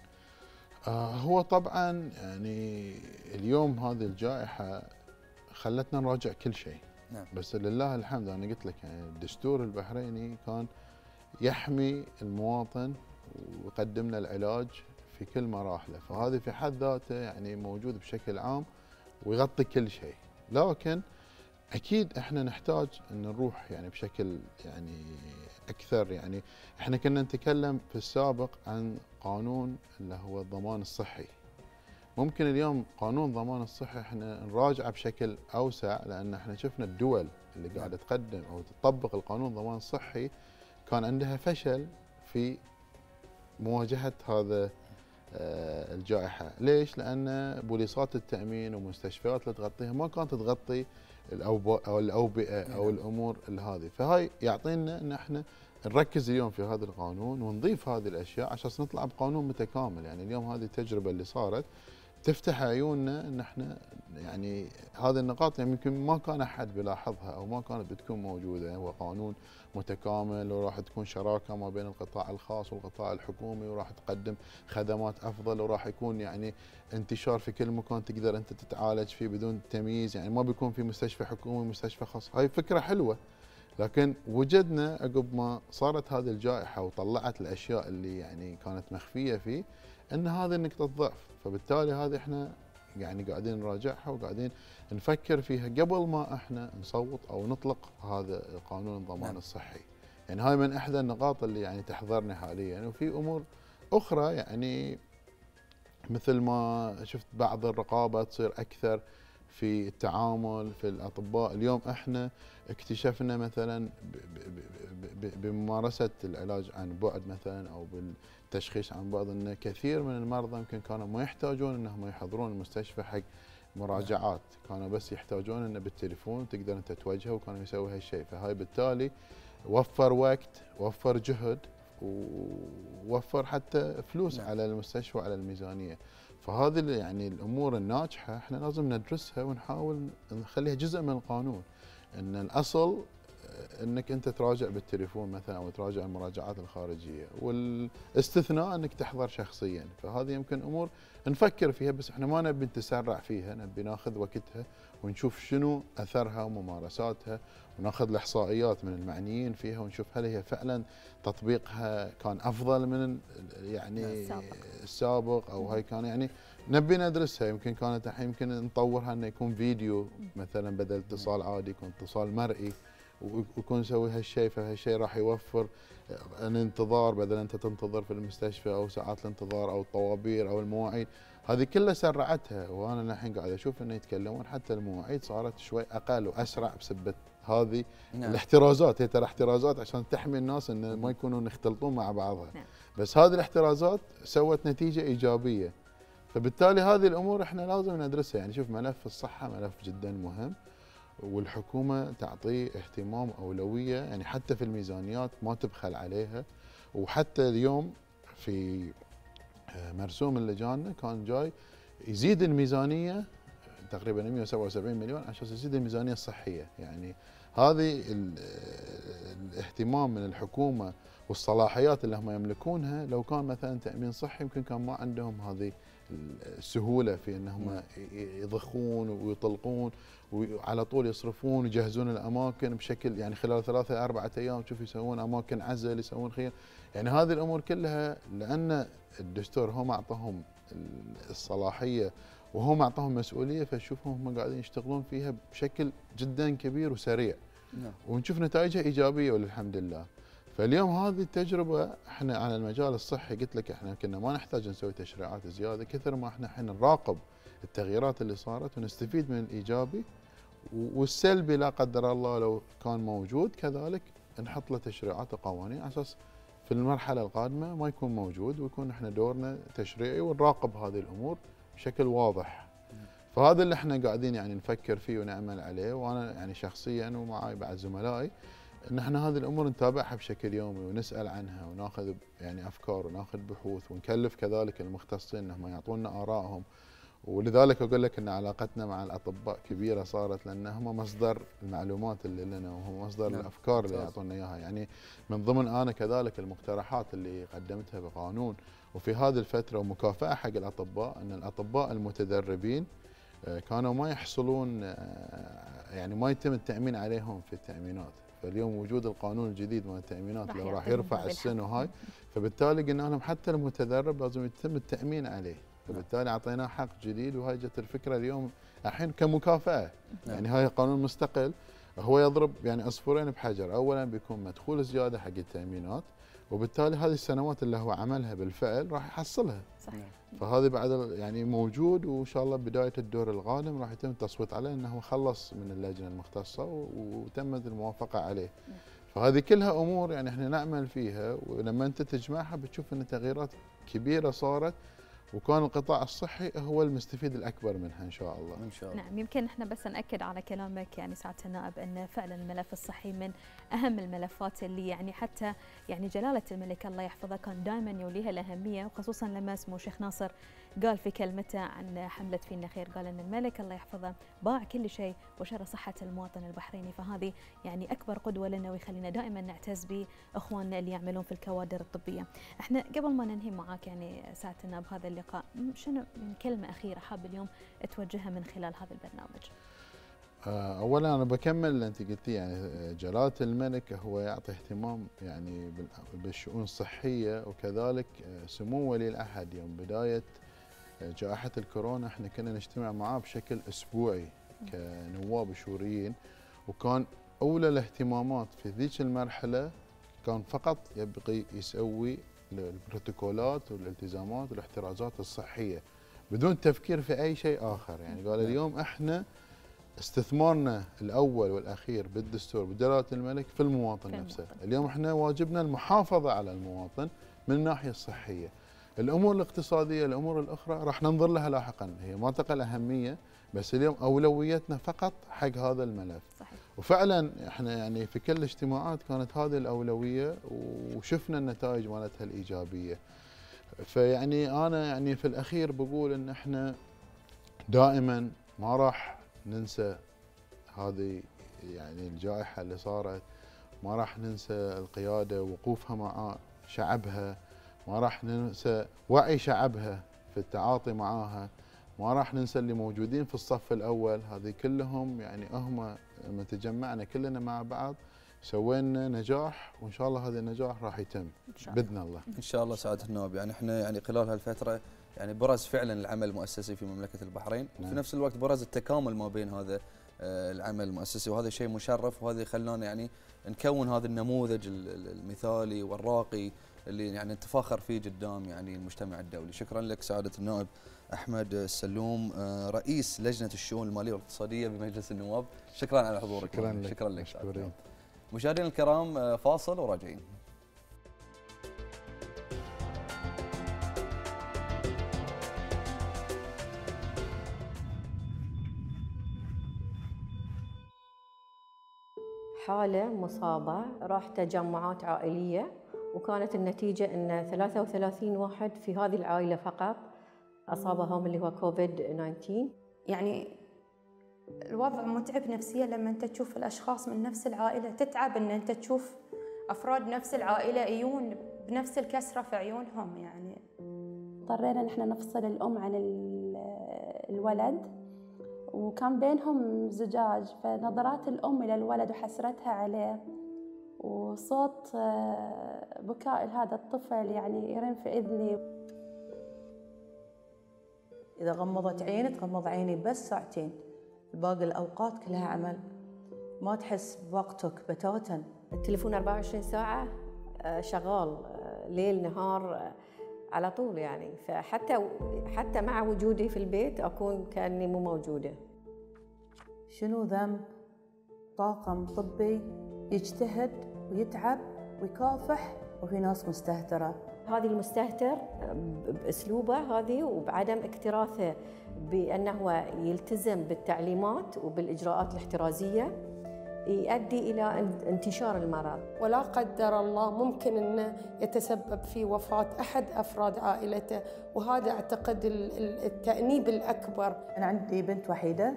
Speaker 4: هو طبعا يعني اليوم هذه الجائحه خلتنا نراجع كل شيء. نعم. بس لله الحمد انا قلت لك يعني الدستور البحريني كان يحمي المواطن ويقدم له العلاج في كل مراحله، فهذه في حد ذاته يعني موجود بشكل عام ويغطي كل شيء. لكن اكيد احنا نحتاج ان نروح يعني بشكل يعني اكثر. يعني احنا كنا نتكلم في السابق عن قانون اللي هو الضمان الصحي. ممكن اليوم قانون الضمان الصحي احنا نراجعه بشكل اوسع، لان احنا شفنا الدول اللي قاعده تقدم او تطبق القانون الضمان الصحي كان عندها فشل في مواجهه هذا الجائحه. ليش؟ لان بوليصات التامين ومستشفيات اللي تغطيها ما كانت تغطي او الاوبئه او الامور اللي هذه. فهاي يعطينا ان احنا نركز اليوم في هذا القانون ونضيف هذه الاشياء عشان نطلع بقانون متكامل. يعني اليوم هذه التجربه اللي صارت تفتح عيوننا ان احنا يعني هذه النقاط يعني يمكن ما كان احد بيلاحظها او ما كانت بتكون موجوده. هو قانون متكامل، وراح تكون شراكه ما بين القطاع الخاص والقطاع الحكومي، وراح تقدم خدمات افضل، وراح يكون يعني انتشار في كل مكان تقدر انت تتعالج فيه بدون تمييز. يعني ما بيكون في مستشفى حكومي ومستشفى خاص. هاي فكره حلوه، لكن وجدنا عقب ما صارت هذه الجائحه وطلعت الاشياء اللي يعني كانت مخفيه فيه ان هذه النقطه ضعف. فبالتالي هذه احنا يعني قاعدين نراجعها وقاعدين نفكر فيها قبل ما احنا نصوت او نطلق هذا قانون الضمان نعم. الصحي. يعني هاي من احدى النقاط اللي يعني تحضرني حاليا. يعني وفي امور اخرى يعني مثل ما شفت بعض الرقابه تصير اكثر في التعامل في الاطباء. اليوم احنا اكتشفنا مثلا بممارسه العلاج عن بعد مثلا او بالتشخيص عن بعد ان كثير من المرضى يمكن كانوا ما يحتاجون انهم يحضرون المستشفى حق مراجعات، كانوا بس يحتاجون انه بالتليفون تقدر انت توجهه وكانوا يسوي هالشيء. فهاي بالتالي وفر وقت، وفر جهد، ووفر حتى فلوس نعم. على المستشفى وعلى الميزانيه. فهذه يعني الامور الناجحه احنا لازم ندرسها ونحاول نخليها جزء من القانون. ان الاصل انك انت تراجع بالتليفون مثلا او تراجع المراجعات الخارجيه، والاستثناء انك تحضر شخصيا. فهذه يمكن امور نفكر فيها، بس احنا ما نبي نتسرع فيها، نبي ناخذ وقتها ونشوف شنو اثرها وممارساتها، وناخذ الاحصائيات من المعنيين فيها ونشوف هل هي فعلا تطبيقها كان افضل من يعني السابق, السابق او هاي كان يعني نبي ندرسها. يمكن كانت الحين يمكن نطورها انه يكون فيديو مثلا بدل اتصال عادي، يكون اتصال مرئي ويكون نسوي هالشيء. فهالشيء راح يوفر الانتظار بدل انت تنتظر في المستشفى او ساعات الانتظار او الطوابير او المواعيد. هذه كلها سرعتها، وانا الحين قاعد اشوف انه يتكلمون حتى المواعيد صارت شوي اقل واسرع بسبب هذه نعم. الاحترازات. هي ترى احترازات عشان تحمي الناس ان ما يكونون يختلطون مع بعضها نعم. بس هذه الاحترازات سوت نتيجه ايجابيه. فبالتالي هذه الامور احنا لازم ندرسها. يعني شوف ملف الصحه ملف جدا مهم، والحكومه تعطيه اهتمام اولويه، يعني حتى في الميزانيات ما تبخل عليها. وحتى اليوم في مرسوم اللجان كان جاي يزيد الميزانيه تقريبا مئة وسبعة وسبعين مليون عشان يزيد الميزانيه الصحيه. يعني هذه الاهتمام من الحكومه والصلاحيات اللي هم يملكونها، لو كان مثلا تامين صحي يمكن كان ما عندهم هذه السهوله في انهم يضخون ويطلقون وعلى طول يصرفون ويجهزون الاماكن بشكل يعني خلال ثلاثة اربعة ايام تشوف يسوون اماكن عزل، يسوون خيام، يعني هذه الامور كلها لان الدستور هو معطاهم الصلاحيه وهو معطاهم مسؤوليه، فشوفهم هم قاعدين يشتغلون فيها بشكل جدا كبير وسريع. نعم. ونشوف نتائجها ايجابيه والحمد لله. فاليوم هذه التجربه احنا على المجال الصحي قلت لك احنا كنا ما نحتاج نسوي تشريعات زياده كثر ما احنا الحين نراقب التغييرات اللي صارت ونستفيد من الايجابي، والسلبي لا قدر الله لو كان موجود كذلك نحط له تشريعات وقوانين على اساس في المرحله القادمه ما يكون موجود ويكون احنا دورنا تشريعي ونراقب هذه الامور بشكل واضح. فهذا اللي احنا قاعدين يعني نفكر فيه ونعمل عليه، وانا يعني شخصيا ومعي بعض زملائي ان احنا هذه الامور نتابعها بشكل يومي ونسال عنها وناخذ يعني افكار وناخذ بحوث ونكلف كذلك المختصين انهم يعطونا ارائهم. ولذلك اقول لك ان علاقتنا مع الاطباء كبيره صارت لان هم مصدر المعلومات اللي لنا وهم مصدر نعم. الافكار اللي يعطونا اياها. يعني من ضمن انا كذلك المقترحات اللي قدمتها بقانون وفي هذه الفتره ومكافاه حق الاطباء ان الاطباء المتدربين كانوا ما يحصلون يعني ما يتم التامين عليهم في التامينات، فاليوم وجود القانون الجديد مال التامينات لو راح يرفع السن وهاي، فبالتالي قلنا لهم حتى المتدرب لازم يتم التامين عليه، فبالتالي اعطيناه حق جديد. وهاي جت الفكره اليوم الحين كمكافاه، يعني هاي قانون مستقل هو يضرب يعني عصفورين بحجر، اولا بيكون مدخول زياده حق التامينات وبالتالي هذه السنوات اللي هو عملها بالفعل راح يحصلها. صحيح. فهذه بعد يعني موجود وان شاء الله بدايه الدور القادم راح يتم التصويت عليه انه خلص من اللجنه المختصه وتمت الموافقه عليه. فهذه كلها امور يعني احنا نعمل فيها، ولما انت تجمعها بتشوف ان تغييرات كبيره صارت وكان القطاع الصحي هو المستفيد الاكبر منها ان شاء الله.
Speaker 1: ان شاء الله.
Speaker 2: نعم، يمكن احنا بس ناكد على كلامك يعني سعاده النائب ان فعلا الملف الصحي من اهم الملفات اللي يعني حتى يعني جلاله الملك الله يحفظه كان دائما يوليها الاهميه، وخصوصا لما سمو الشيخ ناصر قال في كلمته عن حمله فينا خير، قال ان الملك الله يحفظه باع كل شيء وشرى صحه المواطن البحريني، فهذه يعني اكبر قدوه لنا ويخلينا دائما نعتز باخواننا اللي يعملون في الكوادر الطبيه. احنا قبل ما ننهي معاك يعني سعاده النائب هذا اللقاء، شنو من كلمه اخيره حاب اليوم توجهها من خلال هذا البرنامج؟
Speaker 4: اولا انا بكمل اللي انت قلتيه، يعني جلاله الملك هو يعطي اهتمام يعني بالشؤون الصحيه، وكذلك سمو ولي العهد يوم بدايه جائحه الكورونا احنا كنا نجتمع معاه بشكل اسبوعي كنواب شوريين، وكان اولى الاهتمامات في ذيك المرحله كان فقط يبقي يسوي البروتوكولات والالتزامات والاحترازات الصحيه بدون تفكير في اي شيء اخر. يعني قال اليوم احنا استثمارنا الاول والاخير بالدستور بجلاله الملك في المواطن في نفسه، المواطن. اليوم احنا واجبنا المحافظه على المواطن من الناحيه الصحيه. الامور الاقتصاديه الامور الاخرى راح ننظر لها لاحقا، هي ما تقل اهميه، بس اليوم اولويتنا فقط حق هذا الملف. صحيح. وفعلا احنا يعني في كل الاجتماعات كانت هذه الاولويه وشفنا النتائج مالتها الايجابيه. فيعني انا يعني في الاخير بقول ان احنا دائما ما راح ننسى هذه يعني الجائحه اللي صارت، ما راح ننسى القياده ووقوفها مع شعبها، ما راح ننسى وعي شعبها في التعاطي معاها، ما راح ننسى اللي موجودين في الصف الاول، هذه كلهم يعني هم لما تجمعنا كلنا مع بعض سوينا نجاح، وان شاء الله هذا النجاح راح يتم باذن الله.
Speaker 1: ان شاء الله سعاده النائب، يعني احنا يعني خلال هالفتره يعني برز فعلا العمل المؤسسي في مملكه البحرين، نعم. في نفس الوقت برز التكامل ما بين هذا العمل المؤسسي، وهذا شيء مشرف، وهذا خلانا يعني نكون هذا النموذج المثالي والراقي اللي يعني نتفاخر فيه قدام يعني المجتمع الدولي. شكرا لك سعاده النائب احمد السلوم، رئيس لجنه الشؤون الماليه والاقتصاديه بمجلس النواب، شكرا على حضورك.
Speaker 4: شكرا لك.
Speaker 1: شكرا لك سعاده. مشاهدينا الكرام فاصل وراجعين.
Speaker 6: حالة مصابة راح تجمعات عائلية، وكانت النتيجة أن ثلاثة وثلاثين واحد في هذه العائلة فقط أصابهم اللي هو كوفيد تسعة عشر.
Speaker 7: يعني الوضع متعب نفسيا لما أنت تشوف الأشخاص من نفس العائلة، تتعب أن أنت تشوف أفراد نفس العائلة يجون بنفس الكسرة في عيونهم يعني.
Speaker 8: واضطرينا نحن نفصل الأم عن الولد، وكان بينهم زجاج، فنظرات الأم إلى الولد وحسرتها عليه وصوت بكاء هذا الطفل يعني يرن في إذني.
Speaker 9: إذا غمضت عيني تغمض عيني بس ساعتين، باقي الأوقات كلها عمل، ما تحس بوقتك بتاتا.
Speaker 6: التليفون أربعة وعشرين ساعة شغال، ليل نهار على طول يعني، فحتى حتى مع وجودي في البيت أكون كأني مو موجودة.
Speaker 9: شنو ذنب طاقم طبي يجتهد ويتعب ويكافح وفي ناس مستهترة؟
Speaker 6: هذه المستهتر بأسلوبه هذه وبعدم اكتراثه بأنه يلتزم بالتعليمات وبالإجراءات الاحترازية يؤدي إلى انتشار المرض.
Speaker 10: ولا قدر الله ممكن أنه يتسبب في وفاة أحد أفراد عائلته، وهذا أعتقد التأنيب الأكبر.
Speaker 9: أنا عندي بنت وحيدة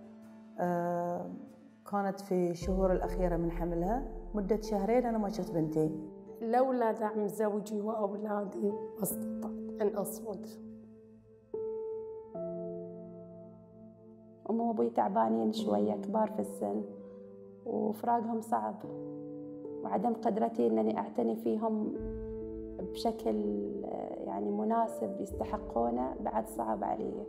Speaker 9: كانت في الشهور الأخيرة من حملها، مدة شهرين أنا ما شفت بنتي.
Speaker 10: لولا دعم زوجي وأولادي ما استطعت أن أصمد.
Speaker 8: أمي وأبوي تعبانين شوية، كبار في السن وفراقهم صعب، وعدم قدرتي أنني أعتني فيهم بشكل يعني مناسب يستحقونه بعد صعب علي.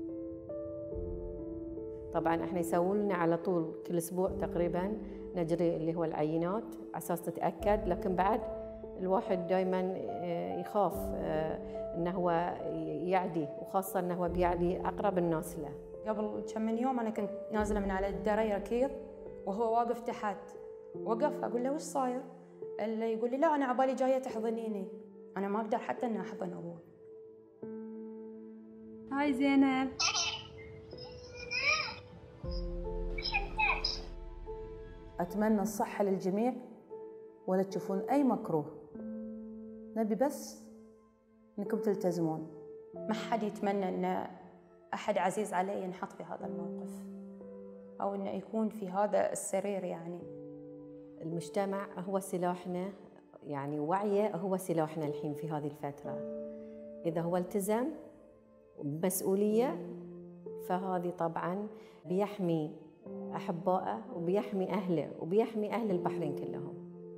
Speaker 6: طبعا احنا يسوون لنا على طول كل اسبوع تقريبا نجري اللي هو العينات على اساس تتاكد، لكن بعد الواحد دائما يخاف انه هو يعدي، وخاصه انه هو بيعدي اقرب الناس له.
Speaker 7: قبل كم من يوم انا كنت نازله من على الدري ركيض وهو واقف تحت، وقف اقول له وش صاير؟ اللي يقول لي لا انا عبالي جايه تحضنيني. انا ما اقدر حتى اني احضن ابوي.
Speaker 8: هاي زينب.
Speaker 9: أتمنى الصحة للجميع ولا تشوفون أي مكروه، نبي بس إنكم تلتزمون.
Speaker 7: ما حد يتمنى أن أحد عزيز عليه ينحط في هذا الموقف أو أنه يكون في هذا السرير. يعني
Speaker 6: المجتمع هو سلاحنا، يعني وعيه هو سلاحنا الحين في هذه الفترة. إذا هو التزم بمسؤولية فهذه طبعاً بيحمي أحبائه وبيحمي أهله وبيحمي أهل البحرين كلهم.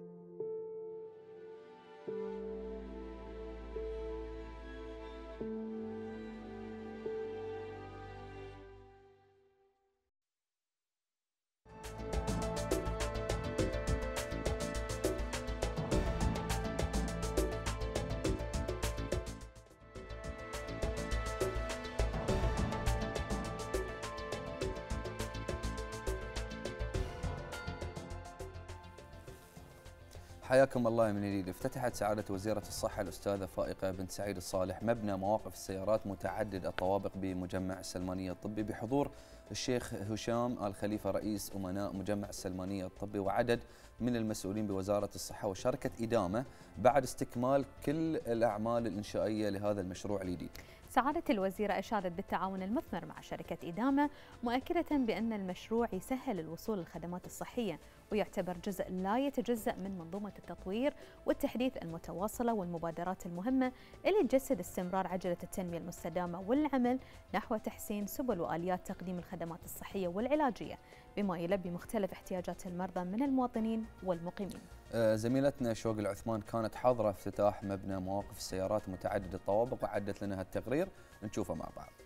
Speaker 1: حياكم الله من جديد. افتتحت سعادة وزيرة الصحة الأستاذة فائقة بنت سعيد الصالح مبنى مواقف السيارات متعدد الطوابق بمجمع السلمانية الطبي بحضور الشيخ هشام آل خليفة رئيس أمناء مجمع السلمانية الطبي وعدد من المسؤولين بوزارة الصحة وشركة إدامة بعد استكمال كل الأعمال الإنشائية لهذا المشروع الجديد.
Speaker 2: سعادة الوزيرة أشادت بالتعاون المثمر مع شركة إدامة، مؤكدة بأن المشروع يسهل الوصول للخدمات الصحية ويعتبر جزء لا يتجزأ من منظومة التطوير والتحديث المتواصلة والمبادرات المهمة اللي تجسد استمرار عجلة التنمية المستدامة والعمل نحو تحسين سبل وآليات تقديم الخدمات الصحية والعلاجية بما يلبي مختلف احتياجات المرضى من المواطنين والمقيمين.
Speaker 1: زميلتنا شوق العثمان كانت حاضرة افتتاح مبنى مواقف السيارات متعدد الطوابق وعدت لنا هالتقرير نشوفه مع بعض.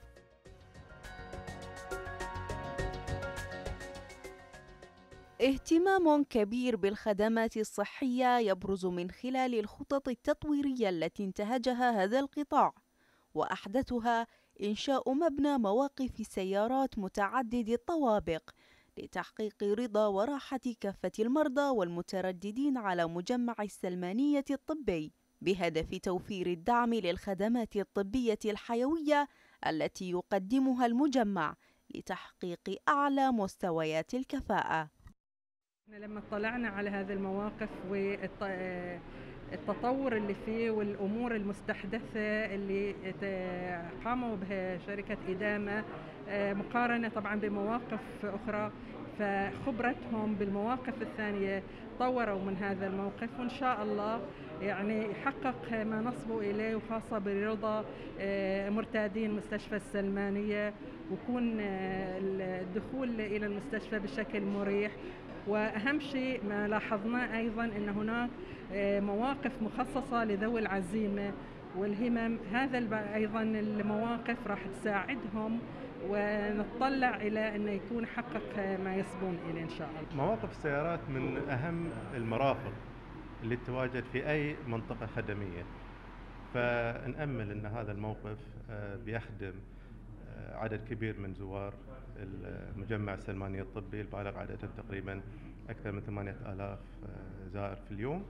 Speaker 11: اهتمام كبير بالخدمات الصحية يبرز من خلال الخطط التطويرية التي انتهجها هذا القطاع، وأحدثها إنشاء مبنى مواقف السيارات متعدد الطوابق لتحقيق رضا وراحة كافة المرضى والمترددين على مجمع السلمانية الطبي بهدف توفير الدعم للخدمات الطبية الحيوية التي يقدمها المجمع لتحقيق أعلى مستويات الكفاءة.
Speaker 12: لما اطلعنا على هذه المواقف والتطور اللي فيه والأمور المستحدثة اللي قاموا بها شركة إدامة مقارنة طبعا بمواقف أخرى، فخبرتهم بالمواقف الثانية طوروا من هذا الموقف، وإن شاء الله يعني يحقق ما نصبوا إليه، وخاصة برضا مرتادين مستشفى السلمانية، ويكون الدخول إلى المستشفى بشكل مريح. وأهم شيء ما لاحظناه أيضا أن هناك مواقف مخصصة لذوي العزيمة والهمم، هذا أيضا المواقف راح تساعدهم، ونتطلع إلى أن يكون حقق ما يصبون إليه إن شاء الله.
Speaker 13: مواقف السيارات من أهم المرافق اللي تتواجد في أي منطقة خدمية، فنأمل أن هذا الموقف بيخدم عدد كبير من زوار المجمع السلماني الطبي البالغ عددهم تقريبا أكثر من ثمانية آلاف زائر في اليوم،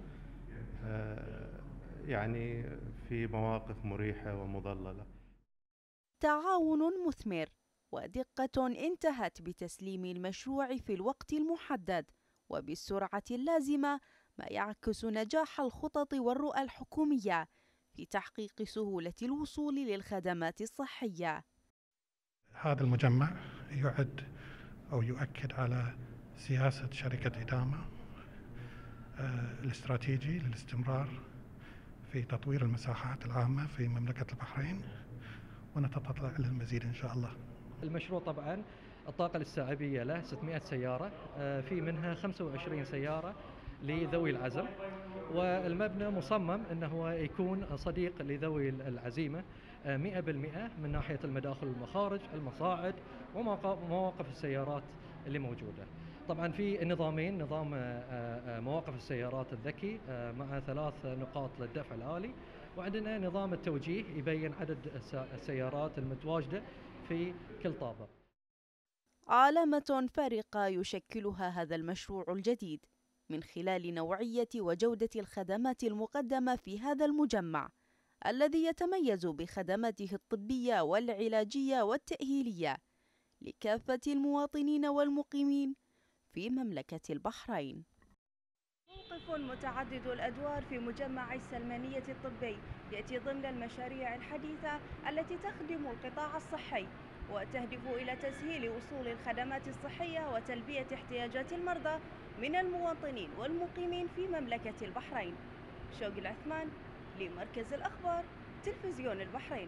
Speaker 13: يعني في مواقف مريحة ومظللة.
Speaker 11: تعاون مثمر ودقة انتهت بتسليم المشروع في الوقت المحدد وبالسرعة اللازمة، ما يعكس نجاح الخطط والرؤى الحكومية في تحقيق سهولة الوصول للخدمات الصحية.
Speaker 14: هذا المجمع يعد أو يؤكد على سياسة شركة إدامة الاستراتيجي للاستمرار في تطوير المساحات العامة في مملكة البحرين، ونتطلع إلى المزيد إن شاء الله.
Speaker 15: المشروع طبعا الطاقة الاستيعابية له ستمائة سيارة، في منها خمسة وعشرين سيارة لذوي العزم، والمبنى مصمم أنه يكون صديق لذوي العزيمة مئة بالمئة من ناحية المداخل والمخارج، المصاعد ومواقف السيارات اللي موجودة. طبعا في نظامين، نظام مواقف السيارات الذكي مع ثلاث نقاط للدفع الآلي، وعندنا نظام التوجيه يبين عدد السيارات المتواجدة في كل طابق.
Speaker 11: علامة فارقة يشكلها هذا المشروع الجديد من خلال نوعية وجودة الخدمات المقدمة في هذا المجمع الذي يتميز بخدماته الطبية والعلاجية والتأهيلية لكافة المواطنين والمقيمين في مملكة البحرين.
Speaker 16: موقف متعدد الأدوار في مجمع السلمانية الطبي يأتي ضمن المشاريع الحديثة التي تخدم القطاع الصحي وتهدف إلى تسهيل وصول الخدمات الصحية وتلبية احتياجات المرضى من المواطنين والمقيمين في مملكة البحرين. شوقي العثمان لمركز الأخبار تلفزيون البحرين.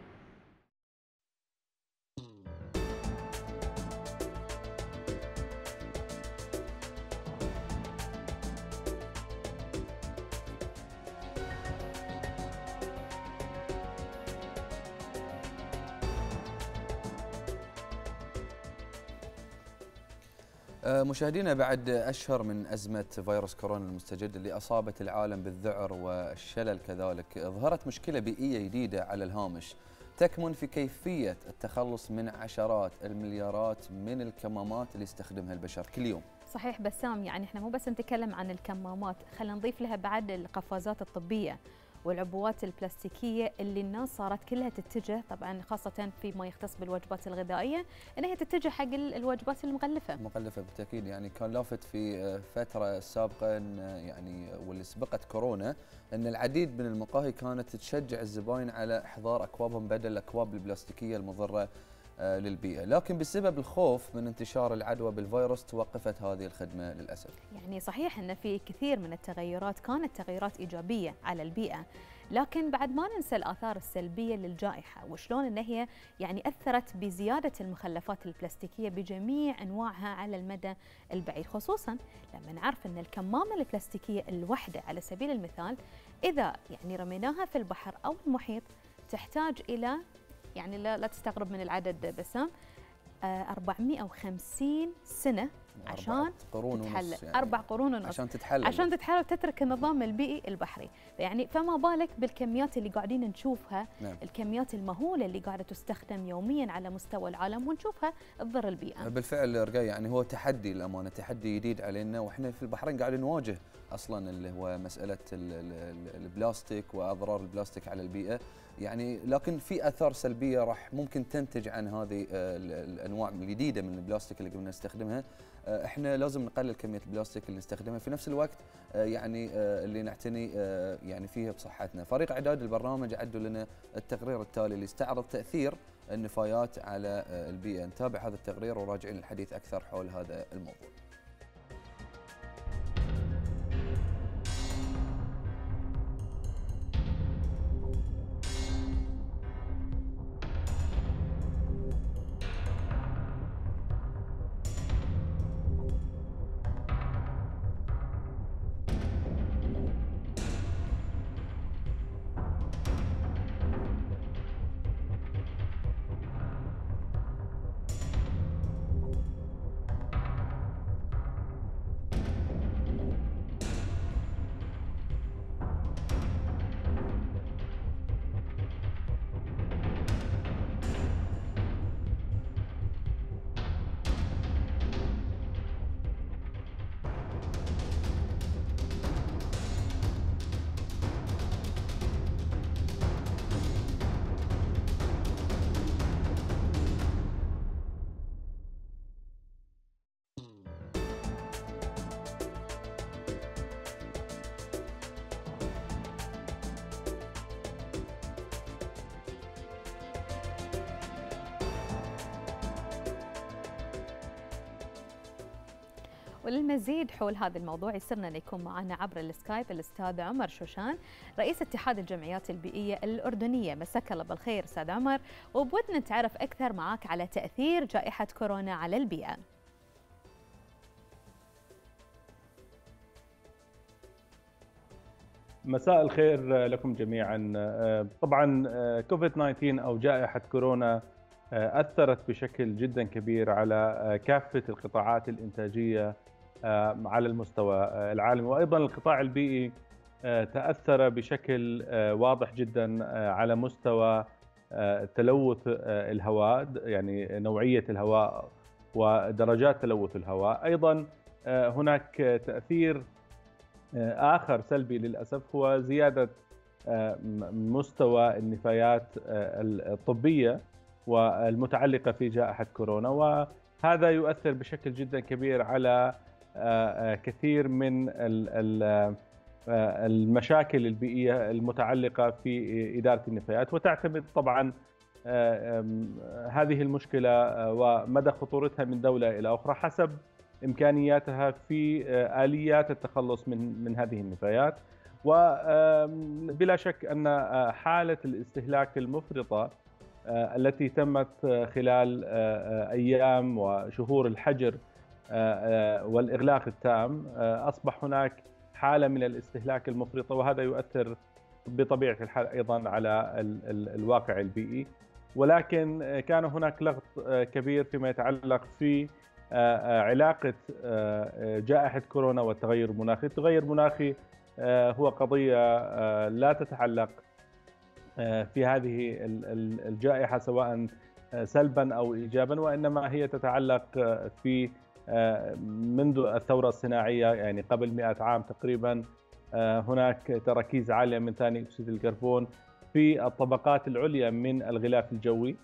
Speaker 1: مشاهدينا، بعد أشهر من أزمة فيروس كورونا المستجد اللي أصابت العالم بالذعر والشلل كذلك، ظهرت مشكلة بيئية جديدة على الهامش تكمن في كيفية التخلص من عشرات المليارات من الكمامات اللي يستخدمها البشر كل يوم.
Speaker 2: صحيح بسام، يعني احنا مو بس نتكلم عن الكمامات، خلينا نضيف لها بعد القفازات الطبية والعبوات البلاستيكية اللي الناس صارت كلها تتجه، طبعا خاصة فيما يختص بالوجبات الغذائية، انها تتجه حق الوجبات المغلفة.
Speaker 1: المغلفة بالتأكيد، يعني كان لافت في فترة سابقة يعني واللي سبقت كورونا ان العديد من المقاهي كانت تشجع الزباين على احضار اكوابهم بدل الاكواب البلاستيكية المضرة للبيئة، لكن بسبب الخوف من انتشار العدوى بالفيروس توقفت هذه الخدمة للأسف.
Speaker 2: يعني صحيح أن في كثير من التغيرات كانت تغيرات إيجابية على البيئة، لكن بعد ما ننسى الآثار السلبية للجائحة وشلون أن هي يعني أثرت بزيادة المخلفات البلاستيكية بجميع أنواعها على المدى البعيد، خصوصا لما نعرف أن الكمامة البلاستيكية الواحدة على سبيل المثال إذا يعني رميناها في البحر أو المحيط تحتاج إلى، يعني لا, لا تستغرب من العدد بسام، أربعمائة وخمسين سنة عشان تتحلل، يعني أربع قرون ونص
Speaker 1: عشان تتحلل
Speaker 2: عشان تتحلل وتترك النظام البيئي البحري، يعني فما بالك بالكميات اللي قاعدين نشوفها. نعم. الكميات المهولة اللي قاعدة تستخدم يوميا على مستوى العالم ونشوفها تضر البيئة.
Speaker 1: بالفعل رقاي، يعني هو تحدي الأمانة، تحدي جديد علينا، وإحنا في البحرين قاعدين نواجه أصلا اللي هو مسألة البلاستيك وأضرار البلاستيك على البيئة، يعني لكن في آثار سلبية راح ممكن تنتج عن هذه الأنواع الجديدة من البلاستيك اللي قمنا نستخدمها. احنا لازم نقلل كمية البلاستيك اللي نستخدمها، في نفس الوقت يعني اللي نعتني يعني فيها بصحتنا. فريق إعداد البرنامج أعدوا لنا التقرير التالي اللي استعرض تأثير النفايات على البيئة. نتابع هذا التقرير وراجعين الحديث أكثر حول هذا الموضوع.
Speaker 2: وللمزيد حول هذا الموضوع يسرنا أن يكون معنا عبر السكايب الأستاذ عمر شوشان رئيس اتحاد الجمعيات البيئية الأردنية. مساك الله بالخير أستاذ عمر، وبودنا نتعرف أكثر معك على تأثير جائحة كورونا على البيئة.
Speaker 17: مساء الخير لكم جميعا. طبعا كوفيد تسعة عشر أو جائحة كورونا أثرت بشكل جدا كبير على كافة القطاعات الإنتاجية على المستوى العالمي، وأيضا القطاع البيئي تأثر بشكل واضح جدا على مستوى تلوث الهواء، يعني نوعية الهواء ودرجات تلوث الهواء. أيضا هناك تأثير آخر سلبي للأسف هو زيادة مستوى النفايات الطبية والمتعلقة في جائحة كورونا، وهذا يؤثر بشكل جدا كبير على كثير من المشاكل البيئية المتعلقة في إدارة النفايات، وتعتمد طبعا هذه المشكلة ومدى خطورتها من دولة إلى أخرى حسب إمكانياتها في آليات التخلص من من هذه النفايات. وبلا شك أن حالة الاستهلاك المفرطة التي تمت خلال أيام وشهور الحجر والإغلاق التام أصبح هناك حالة من الاستهلاك المفرطة، وهذا يؤثر بطبيعة الحال أيضا على الواقع البيئي. ولكن كان هناك لغط كبير فيما يتعلق في علاقة جائحة كورونا والتغير المناخي. التغير المناخي هو قضية لا تتعلق في هذه الجائحة سواء سلبا أو إيجابا، وإنما هي تتعلق في منذ الثورة الصناعية، يعني قبل مئة عام تقريبا هناك تراكيز عالية من ثاني أكسيد الكربون في الطبقات العليا من الغلاف الجوي.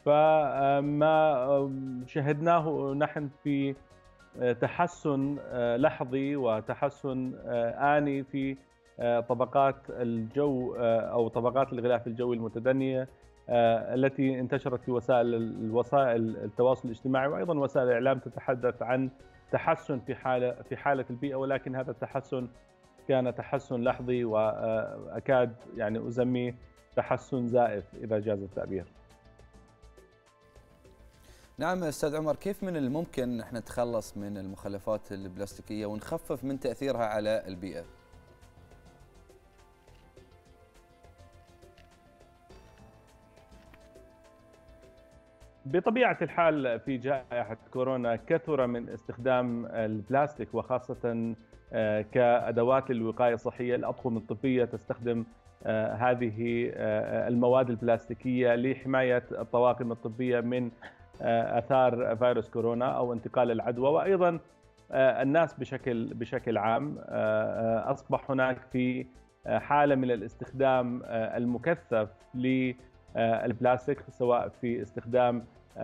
Speaker 17: فما شهدناه نحن في تحسن لحظي وتحسن آني في طبقات الجو أو طبقات الغلاف الجوي المتدنية التي انتشرت في وسائل الوسائل التواصل الاجتماعي، وأيضا وسائل الإعلام تتحدث عن تحسن في حالة في حالة البيئة، ولكن هذا التحسن كان تحسن لحظي وأكاد يعني أسميه تحسن زائف إذا جاز التعبير.
Speaker 1: نعم أستاذ عمر، كيف من الممكن احنا نتخلص من المخلفات البلاستيكية ونخفف من تأثيرها على البيئة؟
Speaker 17: بطبيعة الحال في جائحة كورونا كثر من استخدام البلاستيك، وخاصة كأدوات للوقاية الصحية. الأطقم الطبية تستخدم هذه المواد البلاستيكية لحماية الطواقم الطبية من آثار فيروس كورونا أو انتقال العدوى. وأيضا الناس بشكل بشكل عام أصبح هناك في حالة من الاستخدام المكثف للبلاستيك، سواء في استخدام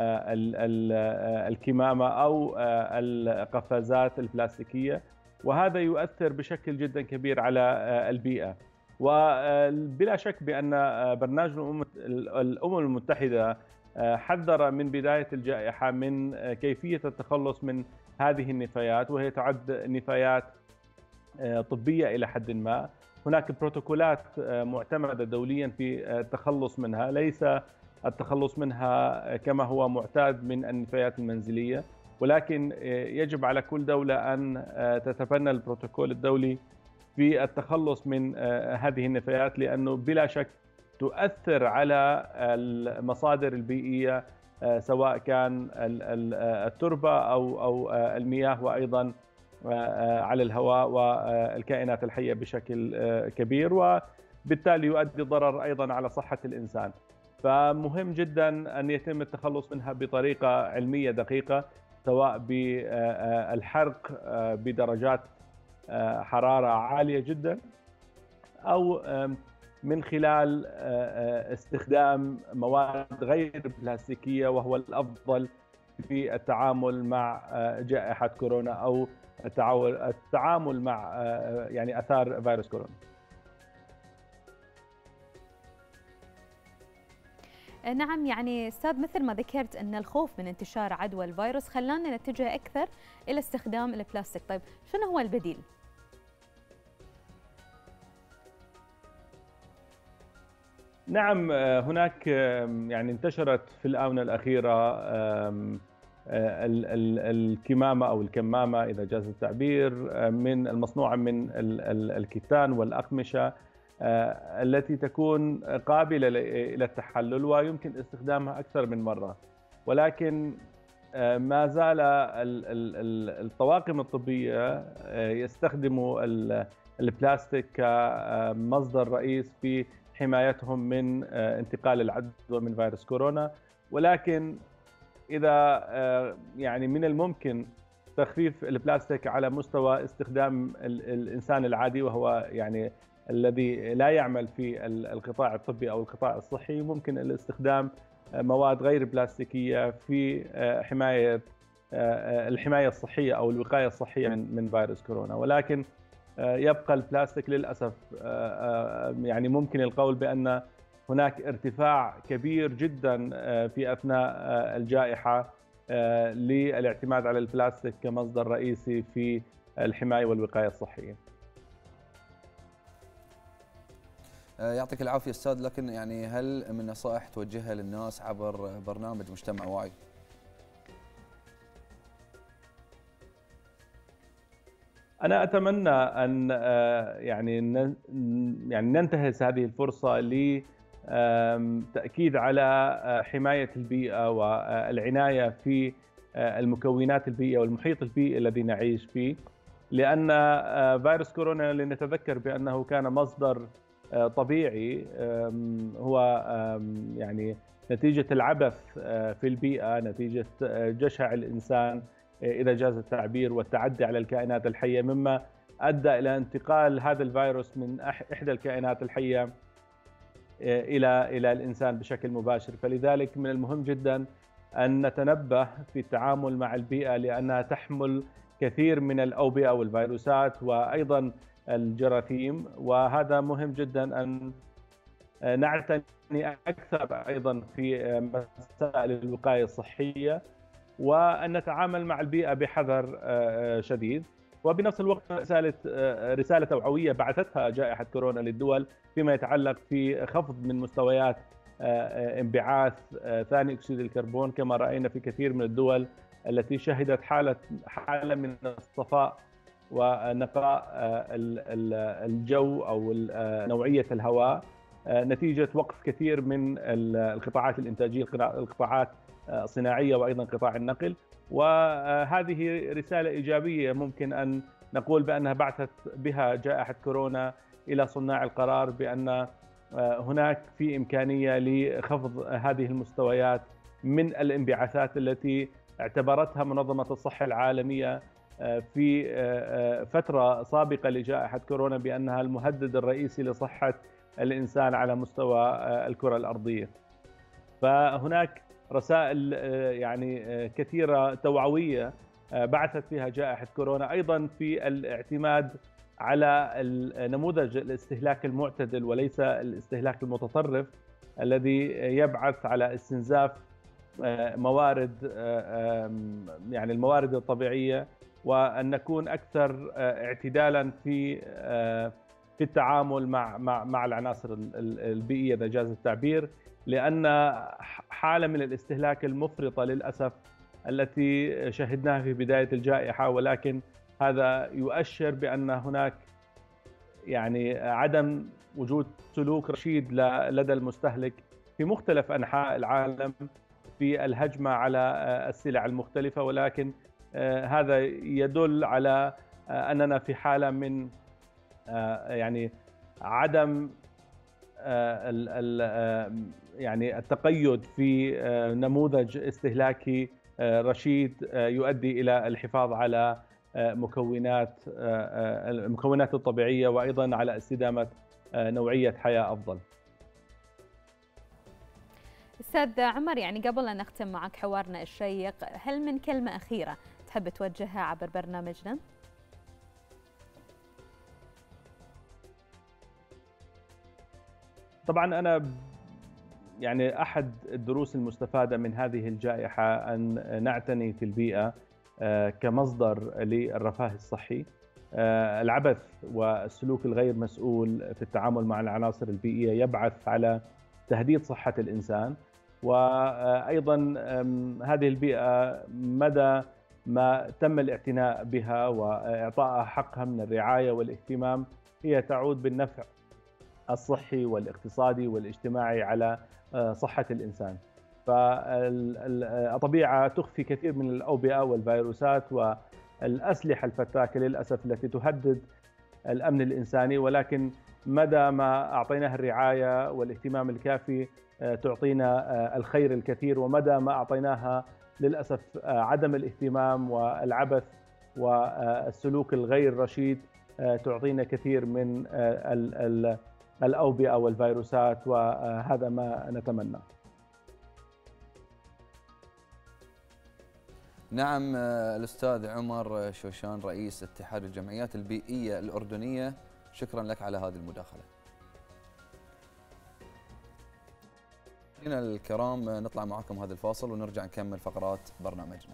Speaker 17: الكمامة أو القفازات البلاستيكية، وهذا يؤثر بشكل جدا كبير على البيئة. وبلا شك بأن برنامج الأمم المتحدة حذر من بداية الجائحة من كيفية التخلص من هذه النفايات، وهي تعد نفايات طبية إلى حد ما. هناك بروتوكولات معتمدة دوليا في التخلص منها، ليس التخلص منها كما هو معتاد من النفايات المنزلية، ولكن يجب على كل دولة أن تتبنى البروتوكول الدولي في التخلص من هذه النفايات، لأنه بلا شك تؤثر على المصادر البيئية سواء كان التربة أو أو المياه، وأيضا على الهواء والكائنات الحية بشكل كبير، وبالتالي يؤدي ضرر أيضا على صحة الإنسان. فمهم جدا أن يتم التخلص منها بطريقة علمية دقيقة، سواء بالحرق بدرجات حرارة عالية جدا أو من خلال استخدام مواد غير بلاستيكية، وهو الأفضل في التعامل مع جائحة كورونا أو التعامل مع يعني آثار فيروس كورونا.
Speaker 2: نعم، يعني أستاذ مثل ما ذكرت أن الخوف من انتشار عدوى الفيروس خلانا نتجه أكثر إلى استخدام البلاستيك. طيب شنو هو البديل؟
Speaker 17: نعم، هناك يعني انتشرت في الآونة الأخيرة الكمامة أو الكمامة إذا جاز التعبير، من المصنوعة من الكتان والأقمشة التي تكون قابلة إلى التحلل ويمكن استخدامها أكثر من مرة، ولكن ما زال الطواقم الطبية يستخدموا البلاستيك كمصدر رئيس في حمايتهم من انتقال العدوى من فيروس كورونا. ولكن إذا يعني من الممكن تخفيف البلاستيك على مستوى استخدام الإنسان العادي، وهو يعني الذي لا يعمل في القطاع الطبي أو القطاع الصحي، ممكن الاستخدام مواد غير بلاستيكية في حماية الحماية الصحية أو الوقاية الصحية من فيروس كورونا. ولكن يبقى البلاستيك للأسف يعني ممكن القول بأن هناك ارتفاع كبير جدا في أثناء الجائحة للاعتماد على البلاستيك كمصدر رئيسي في الحماية والوقاية الصحية.
Speaker 1: يعطيك العافية أستاذ، لكن يعني هل من نصائح توجهها للناس عبر برنامج مجتمع واعي؟
Speaker 17: أنا أتمنى أن يعني يعني ننتهز هذه الفرصة لتأكيد على حماية البيئة والعناية في المكونات البيئية والمحيط البيئي الذي نعيش فيه، لأن فيروس كورونا لنتذكر بأنه كان مصدر طبيعي، هو يعني نتيجة العبث في البيئة، نتيجة جشع الإنسان إذا جاز التعبير والتعدي على الكائنات الحية، مما أدى إلى انتقال هذا الفيروس من إحدى الكائنات الحية إلى إلى الإنسان بشكل مباشر. فلذلك من المهم جدا أن نتنبه في التعامل مع البيئة، لأنها تحمل كثير من الأوبئة والفيروسات وأيضا الجراثيم، وهذا مهم جدا أن نعتني أكثر أيضا في مسائل الوقاية الصحية، وأن نتعامل مع البيئة بحذر شديد. وبنفس الوقت رسالة رسالة توعوية بعثتها جائحة كورونا للدول فيما يتعلق في خفض من مستويات انبعاث ثاني أكسيد الكربون، كما رأينا في كثير من الدول التي شهدت حالة حالة من الصفاء ونقاء الجو أو نوعية الهواء نتيجة وقف كثير من القطاعات الإنتاجية، القطاعات الصناعية وأيضا قطاع النقل. وهذه رسالة إيجابية ممكن أن نقول بأنها بعثت بها جائحة كورونا إلى صناع القرار بأن هناك في إمكانية لخفض هذه المستويات من الانبعاثات التي اعتبرتها منظمة الصحة العالمية في فترة سابقة لجائحة كورونا بأنها المهدد الرئيسي لصحة الإنسان على مستوى الكرة الأرضية. فهناك رسائل يعني كثيرة توعوية بعثت فيها جائحة كورونا، أيضا في الاعتماد على نموذج الاستهلاك المعتدل وليس الاستهلاك المتطرف الذي يبعث على استنزاف موارد يعني الموارد الطبيعية، وأن نكون أكثر اعتدالا في في التعامل مع مع مع العناصر البيئية إذا جاز التعبير، لأن حالة من الاستهلاك المفرطة للأسف التي شهدناها في بداية الجائحة، ولكن هذا يؤشر بأن هناك يعني عدم وجود سلوك رشيد لدى المستهلك في مختلف أنحاء العالم في الهجمة على السلع المختلفة. ولكن هذا يدل على أننا في حالة من يعني عدم يعني التقيد في نموذج استهلاكي رشيد يؤدي إلى الحفاظ على مكونات المكونات الطبيعية وأيضا على استدامة نوعية حياة أفضل.
Speaker 2: أستاذ عمر، يعني قبل أن نختم معك حوارنا الشيق، هل من كلمة أخيرة تحب توجهها عبر برنامجنا؟
Speaker 17: طبعا أنا يعني أحد الدروس المستفادة من هذه الجائحة أن نعتني في البيئة كمصدر للرفاه الصحي. العبث والسلوك الغير مسؤول في التعامل مع العناصر البيئية يبعث على تهديد صحة الإنسان، وأيضا هذه البيئة مدى ما تم الاعتناء بها وإعطائها حقها من الرعاية والاهتمام هي تعود بالنفع الصحي والاقتصادي والاجتماعي على صحة الإنسان. فالطبيعة تخفي كثير من الأوبئة والفيروسات والأسلحة الفتاكة للأسف التي تهدد الأمن الإنساني، ولكن مدى ما أعطيناها الرعاية والاهتمام الكافي تعطينا الخير الكثير، ومدى ما أعطيناها للأسف عدم الاهتمام والعبث والسلوك الغير رشيد تعطينا كثير من الأوبئة والفيروسات، وهذا ما نتمنى.
Speaker 1: نعم، الأستاذ عمر شوشان رئيس اتحاد الجمعيات البيئية الأردنية، شكرا لك على هذه المداخلة. مشاهدينا الكرام نطلع معكم هذا الفاصل ونرجع نكمل فقرات برنامجنا.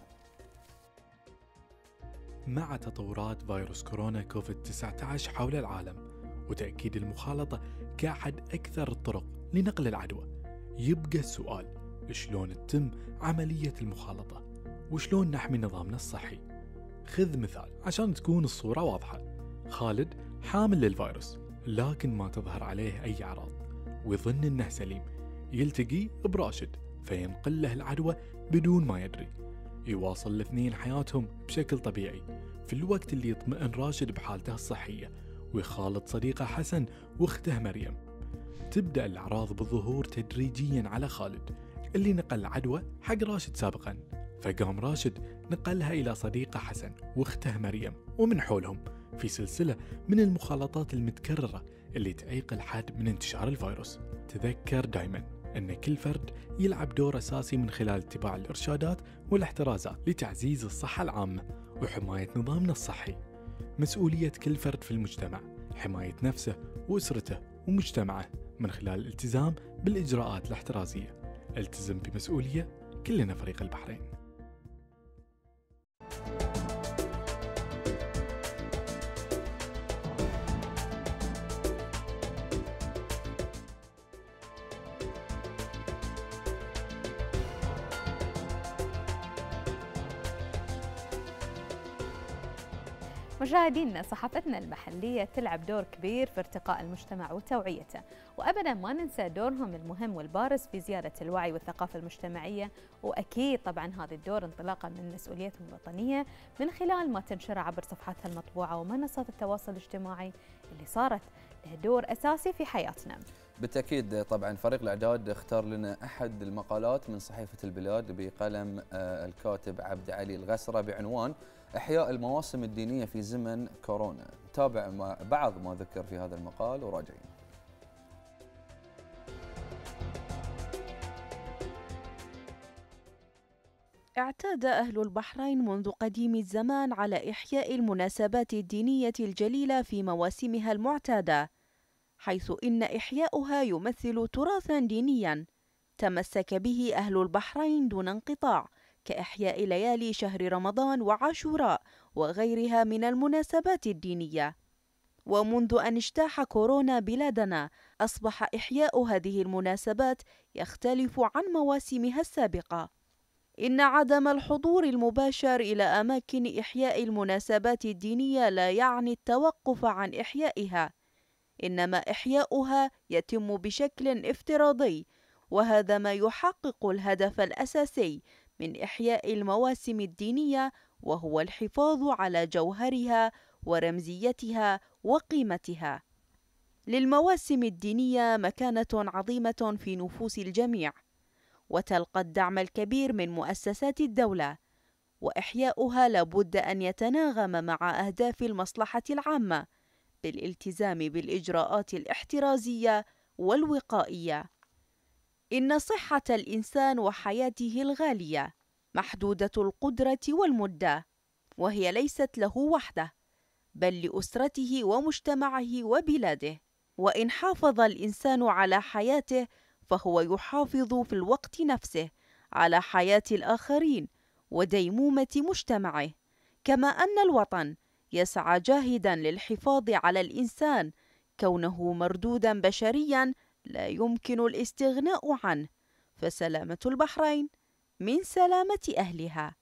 Speaker 18: مع تطورات فيروس كورونا كوفيد تسعة عشر حول العالم وتأكيد المخالطة كأحد أكثر الطرق لنقل العدوى، يبقى السؤال شلون تتم عملية المخالطة وشلون نحمي نظامنا الصحي. خذ مثال عشان تكون الصورة واضحة. خالد حامل للفيروس لكن ما تظهر عليه أي أعراض ويظن أنه سليم، يلتقي براشد فينقل له العدوى بدون ما يدري. يواصل الاثنين حياتهم بشكل طبيعي في الوقت اللي يطمئن راشد بحالته الصحية ويخالط صديقه حسن واخته مريم. تبدأ الأعراض بالظهور تدريجيا على خالد اللي نقل العدوى حق راشد سابقا، فقام راشد نقلها إلى صديقه حسن واخته مريم ومن حولهم في سلسلة من المخالطات المتكررة اللي تعيق الحد من انتشار الفيروس. تذكر دائما أن كل فرد يلعب دور أساسي من خلال اتباع الإرشادات والاحترازات لتعزيز الصحة العامة وحماية نظامنا الصحي. مسؤولية كل فرد في المجتمع حماية نفسه وأسرته ومجتمعه من خلال الالتزام بالإجراءات الاحترازية. التزم بمسؤولية، كلنا فريق البحرين.
Speaker 2: مشاهدينا، صحافتنا المحلية تلعب دور كبير في ارتقاء المجتمع وتوعيته، وأبدا ما ننسى دورهم المهم والبارز في زيادة الوعي والثقافة المجتمعية، وأكيد طبعا هذا الدور انطلاقا من مسؤوليتهم الوطنية من خلال ما تنشر عبر صفحاتها المطبوعة ومنصات التواصل الاجتماعي اللي صارت لها دور أساسي في حياتنا.
Speaker 1: بالتأكيد طبعا فريق الإعداد اختار لنا أحد المقالات من صحيفة البلاد بقلم الكاتب عبد علي الغسرة بعنوان إحياء المواسم الدينية في زمن كورونا. نتابع بعض ما ذكر في هذا المقال وراجعين.
Speaker 11: اعتاد أهل البحرين منذ قديم الزمان على إحياء المناسبات الدينية الجليلة في مواسمها المعتادة، حيث إن إحياؤها يمثل تراثا دينيا تمسك به أهل البحرين دون انقطاع، كإحياء ليالي شهر رمضان وعاشوراء وغيرها من المناسبات الدينية. ومنذ أن اجتاح كورونا بلادنا أصبح إحياء هذه المناسبات يختلف عن مواسمها السابقة. إن عدم الحضور المباشر إلى أماكن إحياء المناسبات الدينية لا يعني التوقف عن إحيائها، إنما إحياؤها يتم بشكل افتراضي، وهذا ما يحقق الهدف الأساسي من إحياء المواسم الدينية، وهو الحفاظ على جوهرها ورمزيتها وقيمتها. للمواسم الدينية مكانة عظيمة في نفوس الجميع، وتلقى الدعم الكبير من مؤسسات الدولة، وإحياؤها لابد أن يتناغم مع أهداف المصلحة العامة بالالتزام بالإجراءات الاحترازية والوقائية. إن صحة الإنسان وحياته الغالية محدودة القدرة والمدة، وهي ليست له وحده بل لأسرته ومجتمعه وبلاده. وإن حافظ الإنسان على حياته فهو يحافظ في الوقت نفسه على حياة الآخرين وديمومة مجتمعه، كما أن الوطن يسعى جاهدا للحفاظ على الإنسان كونه مردودا بشريا لا يمكن الاستغناء عنه، فسلامة البحرين من سلامة أهلها.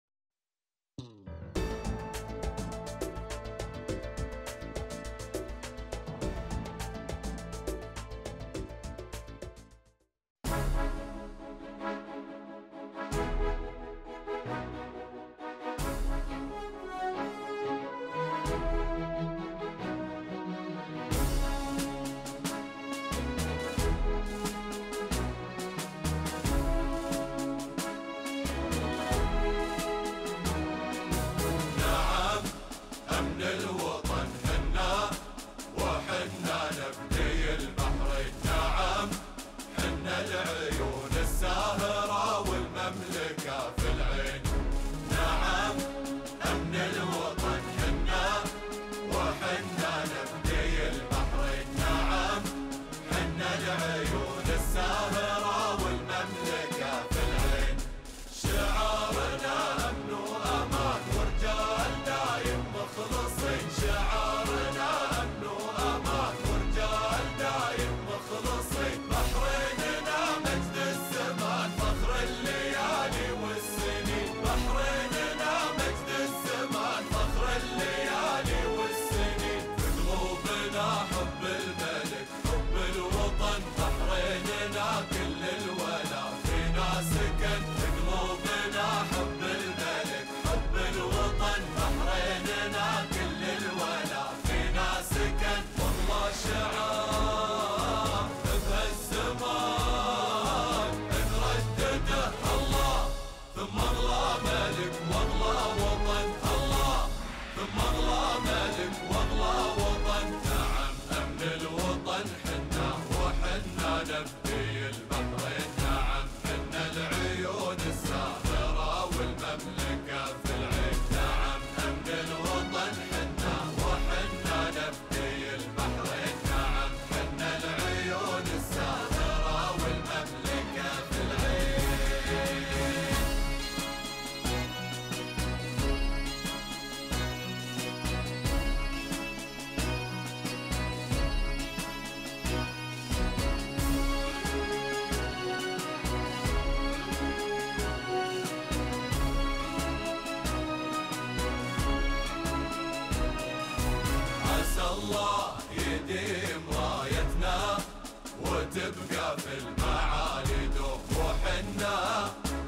Speaker 19: تبقى في المعالي دوب وحنا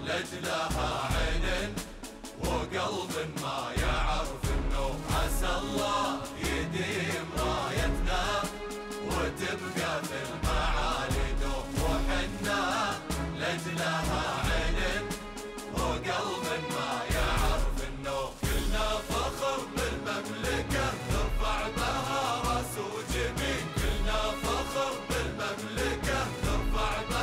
Speaker 19: لجلها عين وقلب ما يعرف النوم. عسى الله يديم رايتنا وتبقى في المعالي دوب وحنا لجلها عين وقلب ما يعرف النوم. كلنا فخر بالمملكة نرفع بها راس وجبين، كلنا فخر بالمملكة نرفع بها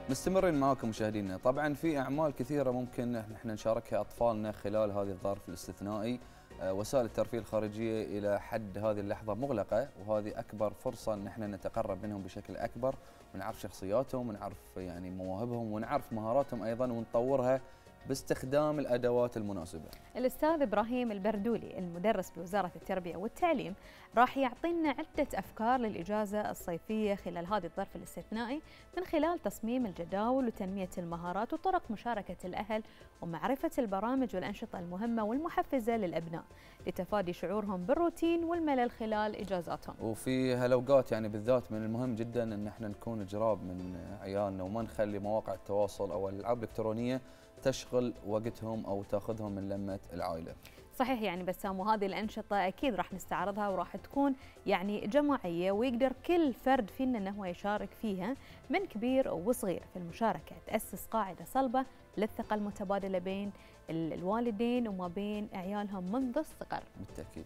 Speaker 1: مستمرين معاكم مشاهدينا. طبعا في اعمال كثيره ممكن احنا نشاركها اطفالنا خلال هذه الظرف الاستثنائي. وسائل الترفيه الخارجيه الى حد هذه اللحظه مغلقه، وهذه اكبر فرصه ان احنا نتقرب منهم بشكل اكبر ونعرف شخصياتهم ونعرف يعني مواهبهم ونعرف مهاراتهم ايضا ونطورها باستخدام الادوات المناسبه.
Speaker 2: الاستاذ ابراهيم البردولي المدرس بوزاره التربيه والتعليم راح يعطينا عده افكار للاجازه الصيفيه خلال هذا الظرف الاستثنائي من خلال تصميم الجداول وتنميه المهارات وطرق مشاركه الاهل ومعرفه البرامج والانشطه المهمه والمحفزه للابناء لتفادي شعورهم بالروتين والملل خلال اجازاتهم.
Speaker 1: وفي هالاوقات يعني بالذات من المهم جدا ان احنا نكون جراب من عيالنا وما نخلي مواقع التواصل او الالعاب الالكترونيه تشغل وقتهم او تاخذهم من لمه العائله.
Speaker 2: صحيح يعني بسام، وهذه الانشطه اكيد راح نستعرضها وراح تكون يعني جماعيه ويقدر كل فرد فينا انه هو يشارك فيها من كبير وصغير. في المشاركه تاسس قاعده صلبه للثقه المتبادله بين الوالدين وما بين عيالهم منذ الصغر.
Speaker 1: بالتاكيد.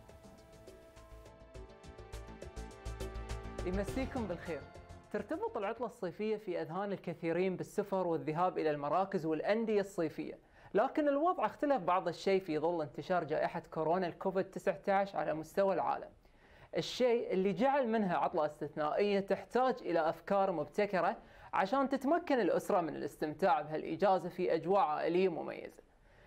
Speaker 20: يمسيكم بالخير. ترتبط العطلة الصيفية في أذهان الكثيرين بالسفر والذهاب إلى المراكز والأندية الصيفية، لكن الوضع اختلف بعض الشيء في ظل انتشار جائحة كورونا الكوفيد تسعة عشر على مستوى العالم. الشيء اللي جعل منها عطلة استثنائية تحتاج إلى أفكار مبتكرة عشان تتمكن الأسرة من الاستمتاع بهالإجازة في أجواء عائلية مميزة.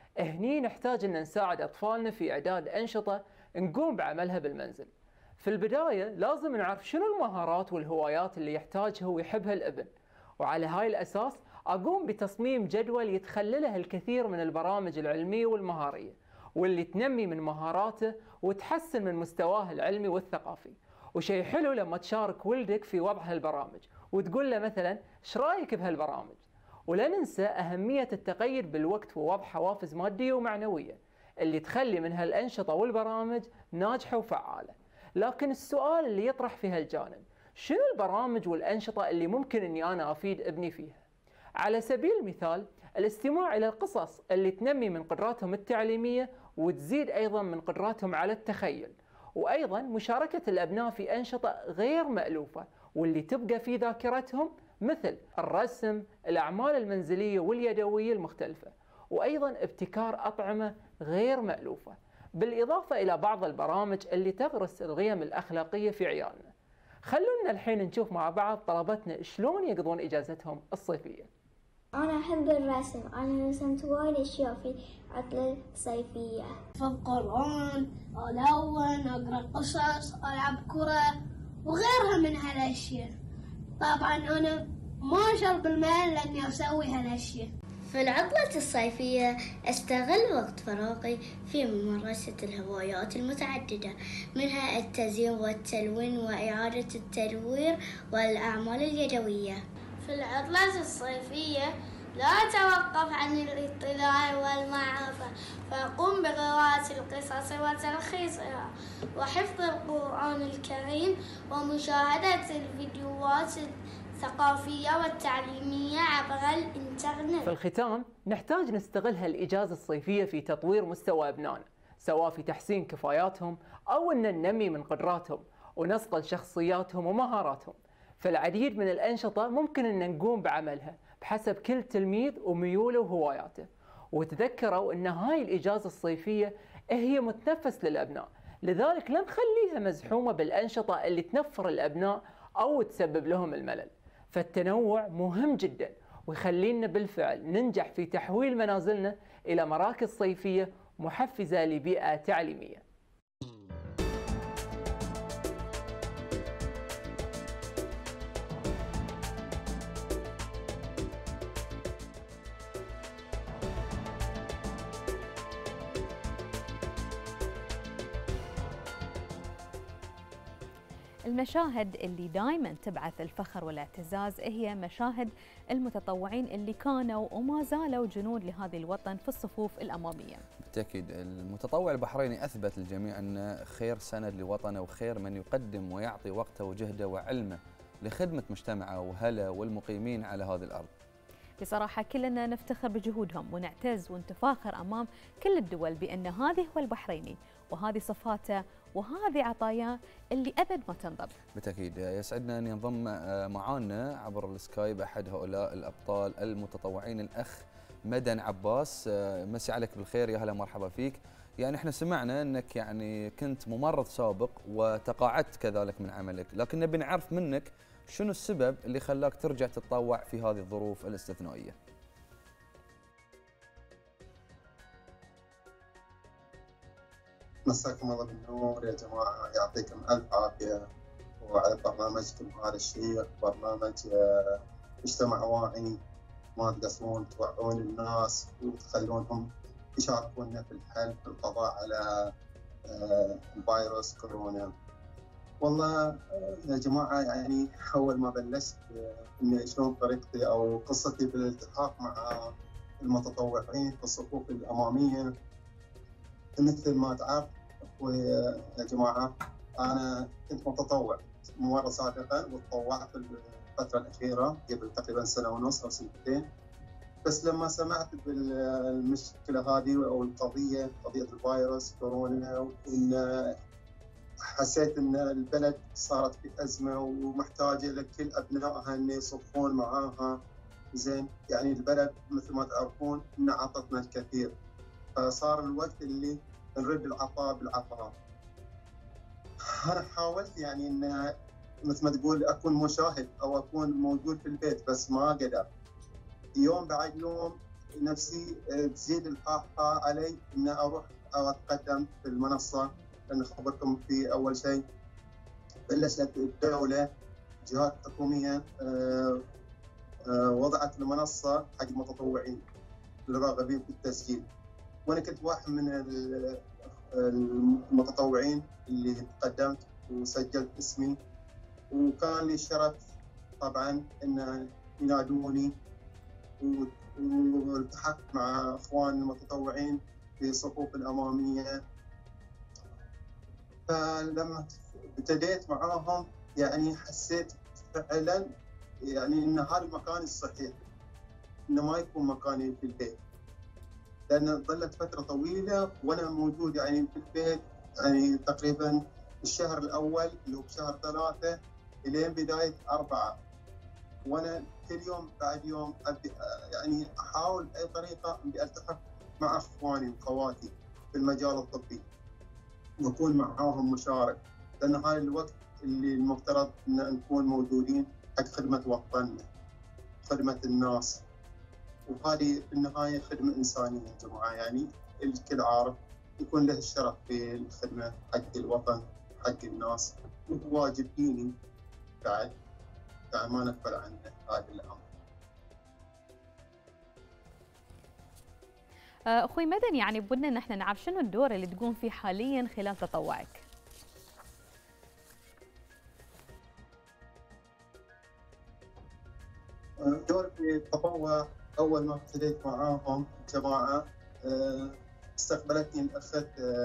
Speaker 20: هني نحتاج أن نساعد أطفالنا في إعداد أنشطة نقوم بعملها بالمنزل. في البداية لازم نعرف شنو المهارات والهوايات اللي يحتاجها ويحبها الابن، وعلى هاي الأساس أقوم بتصميم جدول يتخلله الكثير من البرامج العلمية والمهارية واللي تنمي من مهاراته وتحسن من مستواه العلمي والثقافي. وشيء حلو لما تشارك ولدك في وضع هالبرامج وتقول له مثلا ايش رايك بهالبرامج. ولا ننسى أهمية التقيد بالوقت ووضع حوافز مادية ومعنوية اللي تخلي من هالأنشطة والبرامج ناجحة وفعالة. لكن السؤال اللي يطرح في هالجانب، شنو البرامج والأنشطة اللي ممكن أني أنا أفيد ابني فيها؟ على سبيل المثال الاستماع إلى القصص اللي تنمي من قدراتهم التعليمية وتزيد أيضا من قدراتهم على التخيل، وأيضا مشاركة الأبناء في أنشطة غير مألوفة واللي تبقى في ذاكرتهم مثل الرسم، الأعمال المنزلية واليدوية المختلفة، وأيضا ابتكار أطعمة غير مألوفة، بالإضافة إلى بعض البرامج اللي تغرس القيم الأخلاقية في عيالنا. خلونا الحين نشوف مع بعض طلبتنا شلون يقضون إجازتهم الصيفية.
Speaker 21: أنا أحب الرسم، أنا رسمت وايد أشياء في عطلة صيفية.
Speaker 22: أحفظ قرآن، ألون، أقرأ قصص، ألعب كرة وغيرها من هالأشياء. طبعا أنا ما أشعر بالملل لأني أسوي هالأشياء.
Speaker 21: في العطلة الصيفية أستغل وقت فراغي في ممارسة الهوايات المتعددة، منها التزيين والتلوين وإعادة التدوير والأعمال اليدوية.
Speaker 22: في العطلة الصيفية لا أتوقف عن الاطلاع والمعرفة، فأقوم بقراءة القصص وتلخيصها وحفظ القرآن الكريم ومشاهدة الفيديوهات الثقافية والتعليمية عبر الإنترنت.
Speaker 20: في الختام نحتاج نستغل هالإجازة الصيفية في تطوير مستوى أبنائنا، سواء في تحسين كفاياتهم أو أن ننمي من قدراتهم ونصقل شخصياتهم ومهاراتهم. فالعديد من الأنشطة ممكن أن نقوم بعملها بحسب كل تلميذ وميوله وهواياته. وتذكروا أن هاي الإجازة الصيفية هي متنفس للأبناء، لذلك لا نخليها مزحومة بالأنشطة اللي تنفر الأبناء أو تسبب لهم الملل. فالتنوع مهم جدا ويخلينا بالفعل ننجح في تحويل منازلنا إلى مراكز صيفية محفزة لبيئة تعليمية.
Speaker 2: المشاهد اللي دائما تبعث الفخر والاعتزاز هي مشاهد المتطوعين اللي كانوا وما زالوا جنود لهذا الوطن في الصفوف الأمامية.
Speaker 1: بالتأكيد المتطوع البحريني أثبت للجميع أنه خير سند لوطنه وخير من يقدم ويعطي وقته وجهده وعلمه لخدمة مجتمعه وهله والمقيمين على هذه الأرض.
Speaker 2: بصراحة كلنا نفتخر بجهودهم ونعتز ونتفاخر أمام كل الدول بأن هذه هو البحريني وهذه صفاته وهذه عطاياه اللي أبد ما تنضب.
Speaker 1: بالتأكيد يسعدنا أن ينضم معانا عبر السكايب أحد هؤلاء الأبطال المتطوعين الأخ مدن عباس. مسي عليك بالخير، يا هلا مرحبا فيك. يعني احنا سمعنا أنك يعني كنت ممرض سابق وتقاعدت كذلك من عملك، لكن نبي نعرف منك شنو السبب اللي خلاك ترجع تتطوع في هذه الظروف الاستثنائية؟
Speaker 3: مساكم الله بالنور يا جماعة، يعطيكم ألف عافية وعلى برنامجكم هذا الشيق، برنامج مجتمع واعي، ما تقصرون توعون الناس وتخلونهم يشاركونا في الحل في القضاء على فيروس كورونا. والله يا جماعة يعني أول ما بلشت إني شلون طريقتي أو قصتي بالالتحاق مع المتطوعين في الصفوف الأمامية، مثل ما تعرف يا جماعة أنا كنت متطوع مرة سابقا وتطوعت في الفترة الأخيرة قبل تقريبا سنة ونص أو سنتين. بس لما سمعت بالمشكلة هذه أو القضية قضية الفيروس كورونا، وإن حسيت إن البلد صارت في أزمة ومحتاجة لكل أبنائها إن يصفون معاها. زين يعني البلد مثل ما تعرفون إن عطتنا الكثير، فصار الوقت اللي نرد العطاء بالعطاء. أنا حاولت يعني إن مثل ما تقول أكون مشاهد أو أكون موجود في البيت، بس ما قدرت. يوم بعد يوم نفسي تزيد الحاحة علي إن أروح أو أتقدم في المنصة. لأن خبركم في أول شيء بلشت الدولة جهات حكومية وضعت المنصة حق المتطوعين الراغبين في التسجيل، وأنا كنت واحد من المتطوعين اللي تقدمت وسجلت اسمي، وكان لي الشرف طبعا أن ينادوني والتحقت مع اخوان المتطوعين في الصفوف الاماميه. فلما ابتديت معاهم يعني حسيت فعلا يعني ان هذا المكان الصحيح، انه ما يكون مكاني في البيت، لان ظلت فتره طويله وانا موجود يعني في البيت، يعني تقريبا الشهر الاول اللي هو بشهر ثلاثه الين بدايه اربعه، وانا كل يوم بعد يوم أبي يعني احاول باي طريقه اني التحق مع اخواني واخواتي في المجال الطبي واكون معاهم مشارك، لان هذا الوقت اللي المفترض ان نكون موجودين حق خدمه وطننا، خدمه الناس، وهذه في النهايه خدمه انسانيه يا جماعه. يعني الكل عارف يكون له الشرف في الخدمه حق الوطن حق الناس، وهو واجب ديني بعد بعد ما نغفل عنه هذا الامر.
Speaker 2: اخوي مدن، يعني بدنا نحن نعرف شنو الدور اللي تقوم فيه حاليا خلال تطوعك؟
Speaker 3: دور في التطوع اول ما ابتديت معاهم جماعه استقبلتني الاخت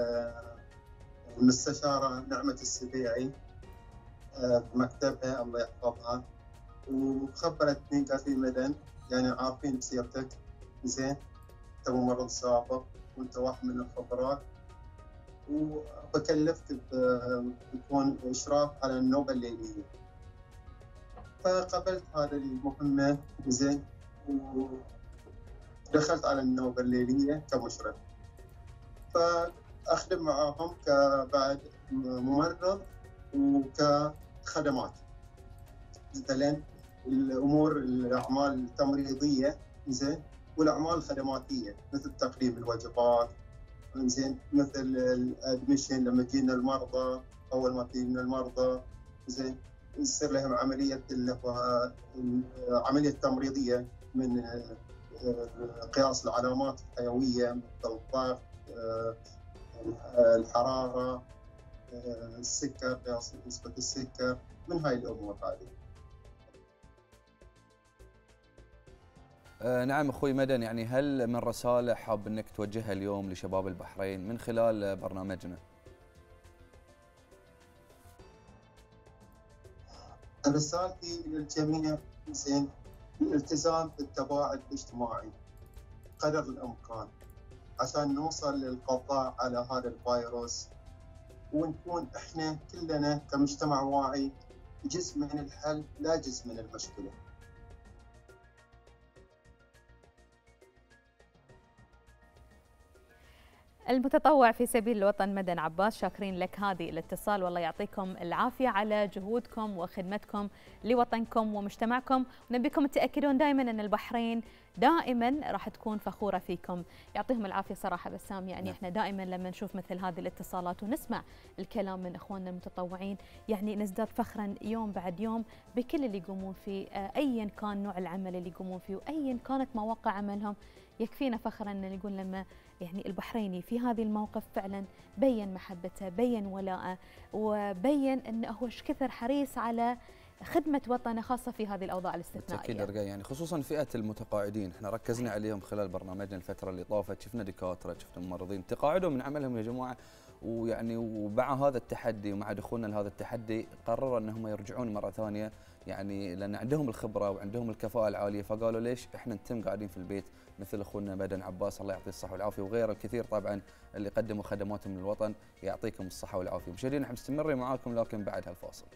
Speaker 3: المستشاره نعمه السبيعي بمكتبها الله يحفظها، وخبرتني قالت لي مدن يعني عارفين بسيرتك زين، انت ممرض سابق وانت واحد من الخبرات، وبكلفك بكون اشراف على النوبه الليليه. فقبلت هذه المهمه زين، ودخلت على النوبه الليليه كمشرف، فاخدم معاهم كبعد ممرض وكخدمات، مثلا الامور الاعمال التمريضيه زين والاعمال الخدماتيه مثل تقديم الوجبات زين، مثل الادميشن لما تجينا المرضى، اول ما تجينا المرضى زين يصير لهم عمليه اللي هو العمليه التمريضيه من قياس العلامات الحيويه مثل الضغط، الحراره، السكر، قياس نسبه السكر، من هاي الامور هذه.
Speaker 1: آه نعم اخوي مدن، يعني هل من رساله حاب انك توجهها اليوم لشباب البحرين من خلال برنامجنا؟
Speaker 3: رسالتي للجميع زين الالتزام بالتباعد الاجتماعي قدر الامكان عشان نوصل للقضاء على هذا الفيروس، ونكون احنا كلنا كمجتمع واعي جزء من الحل لا جزء من المشكله.
Speaker 2: المتطوع في سبيل الوطن مدن عباس، شاكرين لك هذه الاتصال، والله يعطيكم العافية على جهودكم وخدمتكم لوطنكم ومجتمعكم، ونبيكم تأكدون دائما أن البحرين دائما راح تكون فخورة فيكم. يعطيهم العافية صراحة بسام، يعني احنا دائما لما نشوف مثل هذه الاتصالات ونسمع الكلام من اخواننا المتطوعين يعني نزداد فخرا يوم بعد يوم بكل اللي يقومون فيه، ايا كان نوع العمل اللي يقومون فيه وايا كانت مواقع عملهم. يكفينا فخرا ان نقول لما يعني البحريني في هذه الموقف فعلا بين محبته، بين ولاءه، وبين انه هو ايش كثر حريص على خدمة وطنه خاصة في هذه الأوضاع الاستثنائية.
Speaker 1: بالتأكيد أرجاء، يعني خصوصا فئة المتقاعدين احنا ركزنا عليهم خلال برنامجنا الفترة اللي طافت، شفنا دكاترة، شفنا ممرضين تقاعدوا من عملهم يا جماعة، ويعني ومع هذا التحدي ومع دخولنا لهذا التحدي قرروا انهم يرجعون مرة ثانية، يعني لأن عندهم الخبرة وعندهم الكفاءة العالية، فقالوا ليش احنا نتم قاعدين في البيت مثل اخونا مدن عباس الله يعطيه الصحة والعافية، وغير الكثير طبعا اللي قدموا خدماتهم للوطن، يعطيكم الصحة والعافية. مشاهدينا احنا مستمرين معاكم لكن بعد هالفاصل.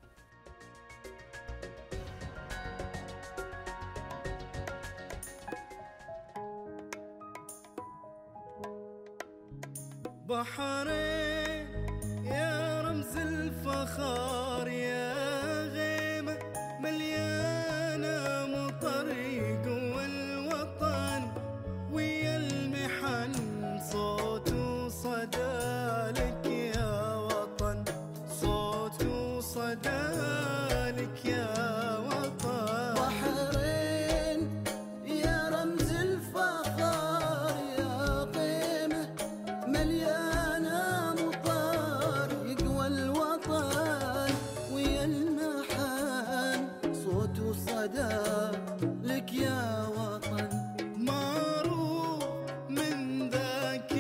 Speaker 4: بحرين يا رمز الفخار، يا غيمة مليانة مطر جوا الوطن ويا المحن، صوت وصدى لك يا وطن، صوت وصدى لك يا وطن.
Speaker 5: بحرين يا رمز الفخار، يا قيمة مليانة مطر يقوى الوطن ويا المحن، صوت وصدى لك يا وطن.
Speaker 4: معروف من ذاك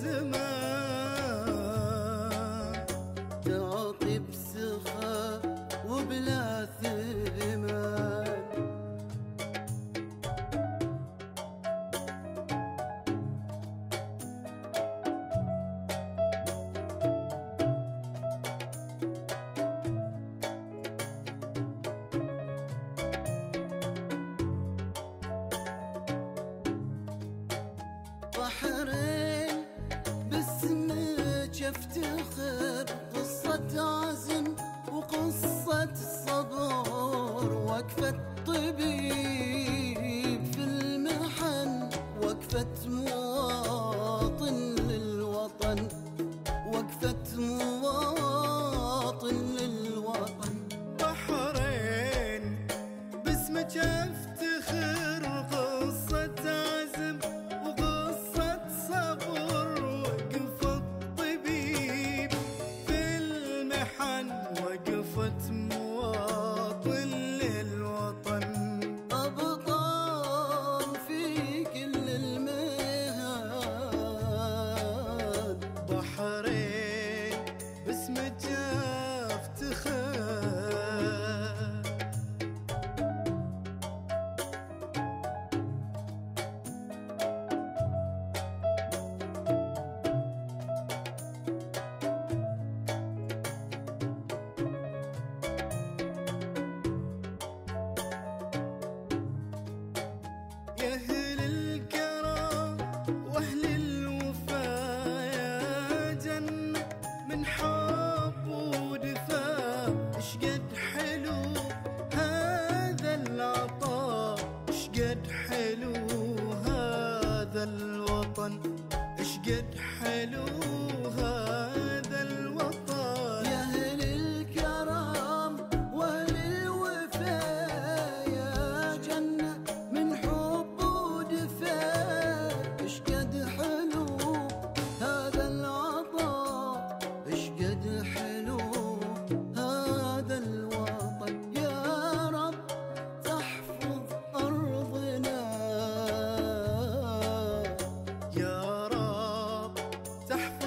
Speaker 4: الزمان
Speaker 5: تعطي بسخاء وبلا ثمان. بحرين باسمك افتخر، قصة عزم وقصة صبر، وقفة طبيب في المحن، وقفة مواطن للوطن، وقفة مواطن للوطن.
Speaker 4: بحرين باسمك افتخر، قصة عزم وقصة صبر، وقفة طبيب في المحن، وقفة مواطن للوطن.
Speaker 5: أبطال في كل المهن،
Speaker 4: بحرين باسمك افتخر. يا أهل الكرم وأهل الوفا، يا جنة من حب ودفا، اشقد حلو هذا العطاء، اشقد حلو هذا الوطن، اشقد حلو هذا الوطن.
Speaker 5: يا أهل الكرم وأهل الوفا، يا جنة من حب ودفا، اشقد حلو هذا العطاء، اشقد حلو هذا الوطن. يا رب تحفظ أرضنا،
Speaker 4: يا رب تحفظ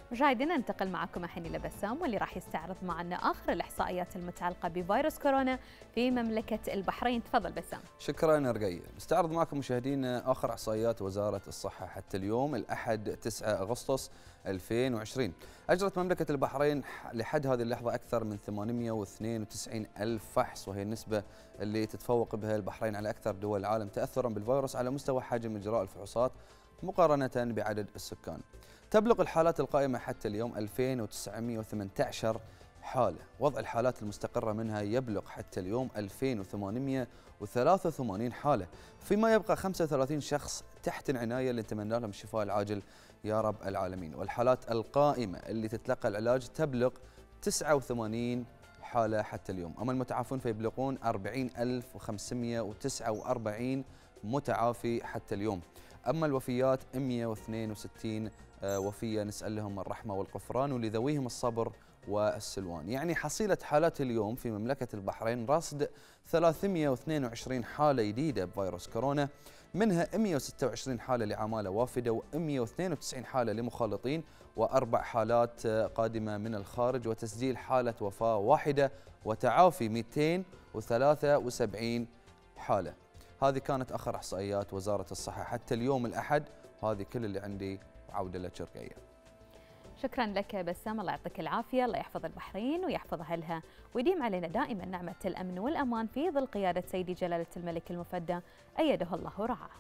Speaker 2: مشاهدينا ننتقل معكم الحين إلى بسام واللي راح يستعرض معنا آخر الإحصائيات المتعلقة بفيروس كورونا في مملكة البحرين. تفضل بسام.
Speaker 1: شكرا رقية. نستعرض معكم مشاهدينا آخر إحصائيات وزارة الصحة حتى اليوم الأحد تسعة أغسطس ألفين وعشرين. أجرت مملكة البحرين لحد هذه اللحظة أكثر من ثمانمئة واثنين وتسعين ألف فحص، وهي النسبة اللي تتفوق بها البحرين على أكثر دول العالم تأثرا بالفيروس على مستوى حجم إجراء الفحوصات مقارنة بعدد السكان. تبلغ الحالات القائمة حتى اليوم ألفين وتسعمئة وثمانية عشر حالة. وضع الحالات المستقرة منها يبلغ حتى اليوم ألفين وثمانمئة وثلاثة وثمانين حالة، فيما يبقى خمسة وثلاثين شخص تحت العناية اللي نتمنى لهم الشفاء العاجل يا رب العالمين. والحالات القائمة اللي تتلقى العلاج تبلغ تسعة وثمانين حالة حتى اليوم. أما المتعافون فيبلغون أربعين ألف وخمسمئة وتسعة وأربعين متعافي حتى اليوم. أما الوفيات مئة واثنين وستين وفية، نسأل لهم الرحمة والغفران ولذويهم الصبر والسلوان. يعني حصيلة حالات اليوم في مملكة البحرين رصد ثلاثمئة واثنين وعشرين حالة جديدة بفيروس كورونا، منها مئة وستة وعشرين حالة لعمالة وافدة ومئة واثنين وتسعين حالة لمخالطين، وأربع حالات قادمة من الخارج، وتسجيل حالة وفاة واحدة وتعافي مئتين وثلاثة وسبعين حالة. هذه كانت آخر إحصائيات وزارة الصحة حتى اليوم الأحد، وهذه كل اللي عندي. عودة لك رقية.
Speaker 2: شكرا لك بسام، الله يعطيك العافية، الله يحفظ البحرين ويحفظ أهلها ويديم علينا دائما نعمة الأمن والأمان في ظل قيادة سيدي جلالة الملك المفدى أيده الله ورعاه.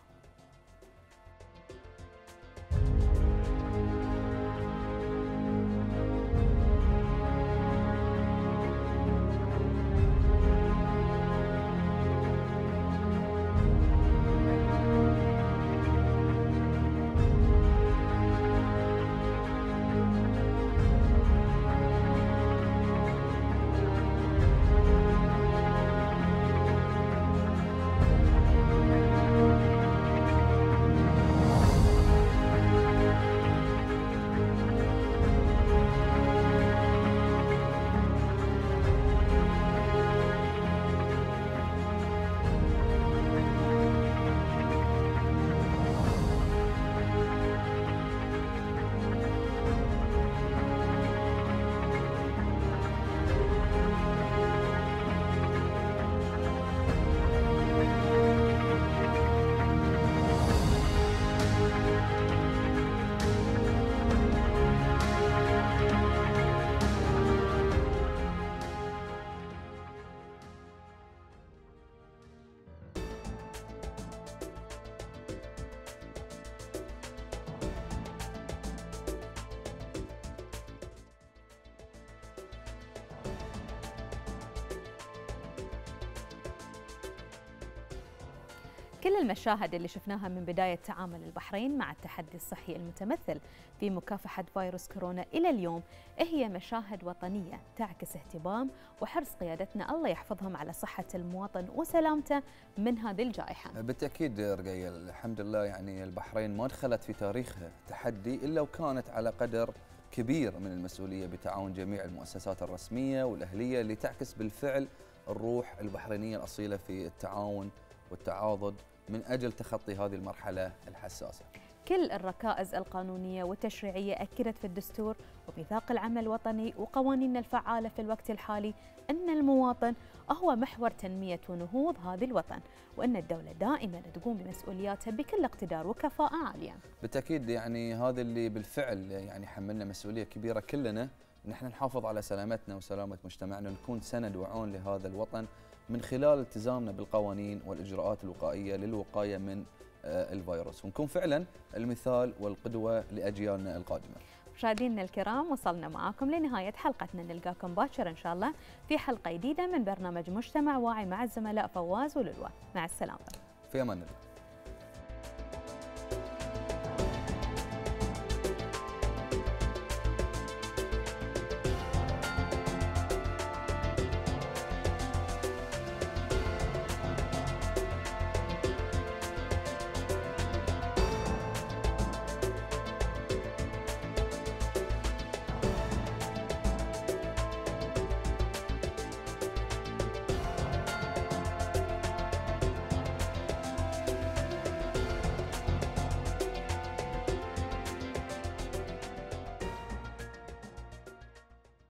Speaker 2: كل المشاهد اللي شفناها من بداية تعامل البحرين مع التحدي الصحي المتمثل في مكافحة فيروس كورونا إلى اليوم هي مشاهد وطنية تعكس اهتمام وحرص قيادتنا الله يحفظهم على صحة المواطن وسلامته من هذه الجائحة.
Speaker 1: بالتأكيد رقية، الحمد لله يعني البحرين ما دخلت في تاريخها تحدي إلا وكانت على قدر كبير من المسؤولية بتعاون جميع المؤسسات الرسمية والأهلية اللي تعكس بالفعل الروح البحرينية الأصيلة في التعاون والتعاضد من أجل تخطي هذه المرحلة الحساسة.
Speaker 2: كل الركائز القانونية والتشريعية أكدت في الدستور وميثاق العمل الوطني وقوانيننا الفعالة في الوقت الحالي أن المواطن هو محور تنمية ونهوض هذا الوطن، وأن الدولة دائما تقوم بمسؤولياتها بكل اقتدار وكفاءة عالية.
Speaker 1: بالتأكيد يعني هذا اللي بالفعل يعني حملنا مسؤولية كبيرة كلنا، نحن نحافظ على سلامتنا وسلامة مجتمعنا، نكون سند وعون لهذا الوطن من خلال التزامنا بالقوانين والإجراءات الوقائية للوقاية من الفيروس، ونكون فعلا المثال والقدوة لأجيالنا القادمة.
Speaker 2: مشاهدينا الكرام، وصلنا معاكم لنهاية حلقتنا، نلقاكم باكر إن شاء الله في حلقة جديدة من برنامج مجتمع واعي مع الزملاء فواز ولؤلؤة. مع السلامة.
Speaker 1: في أمان الله.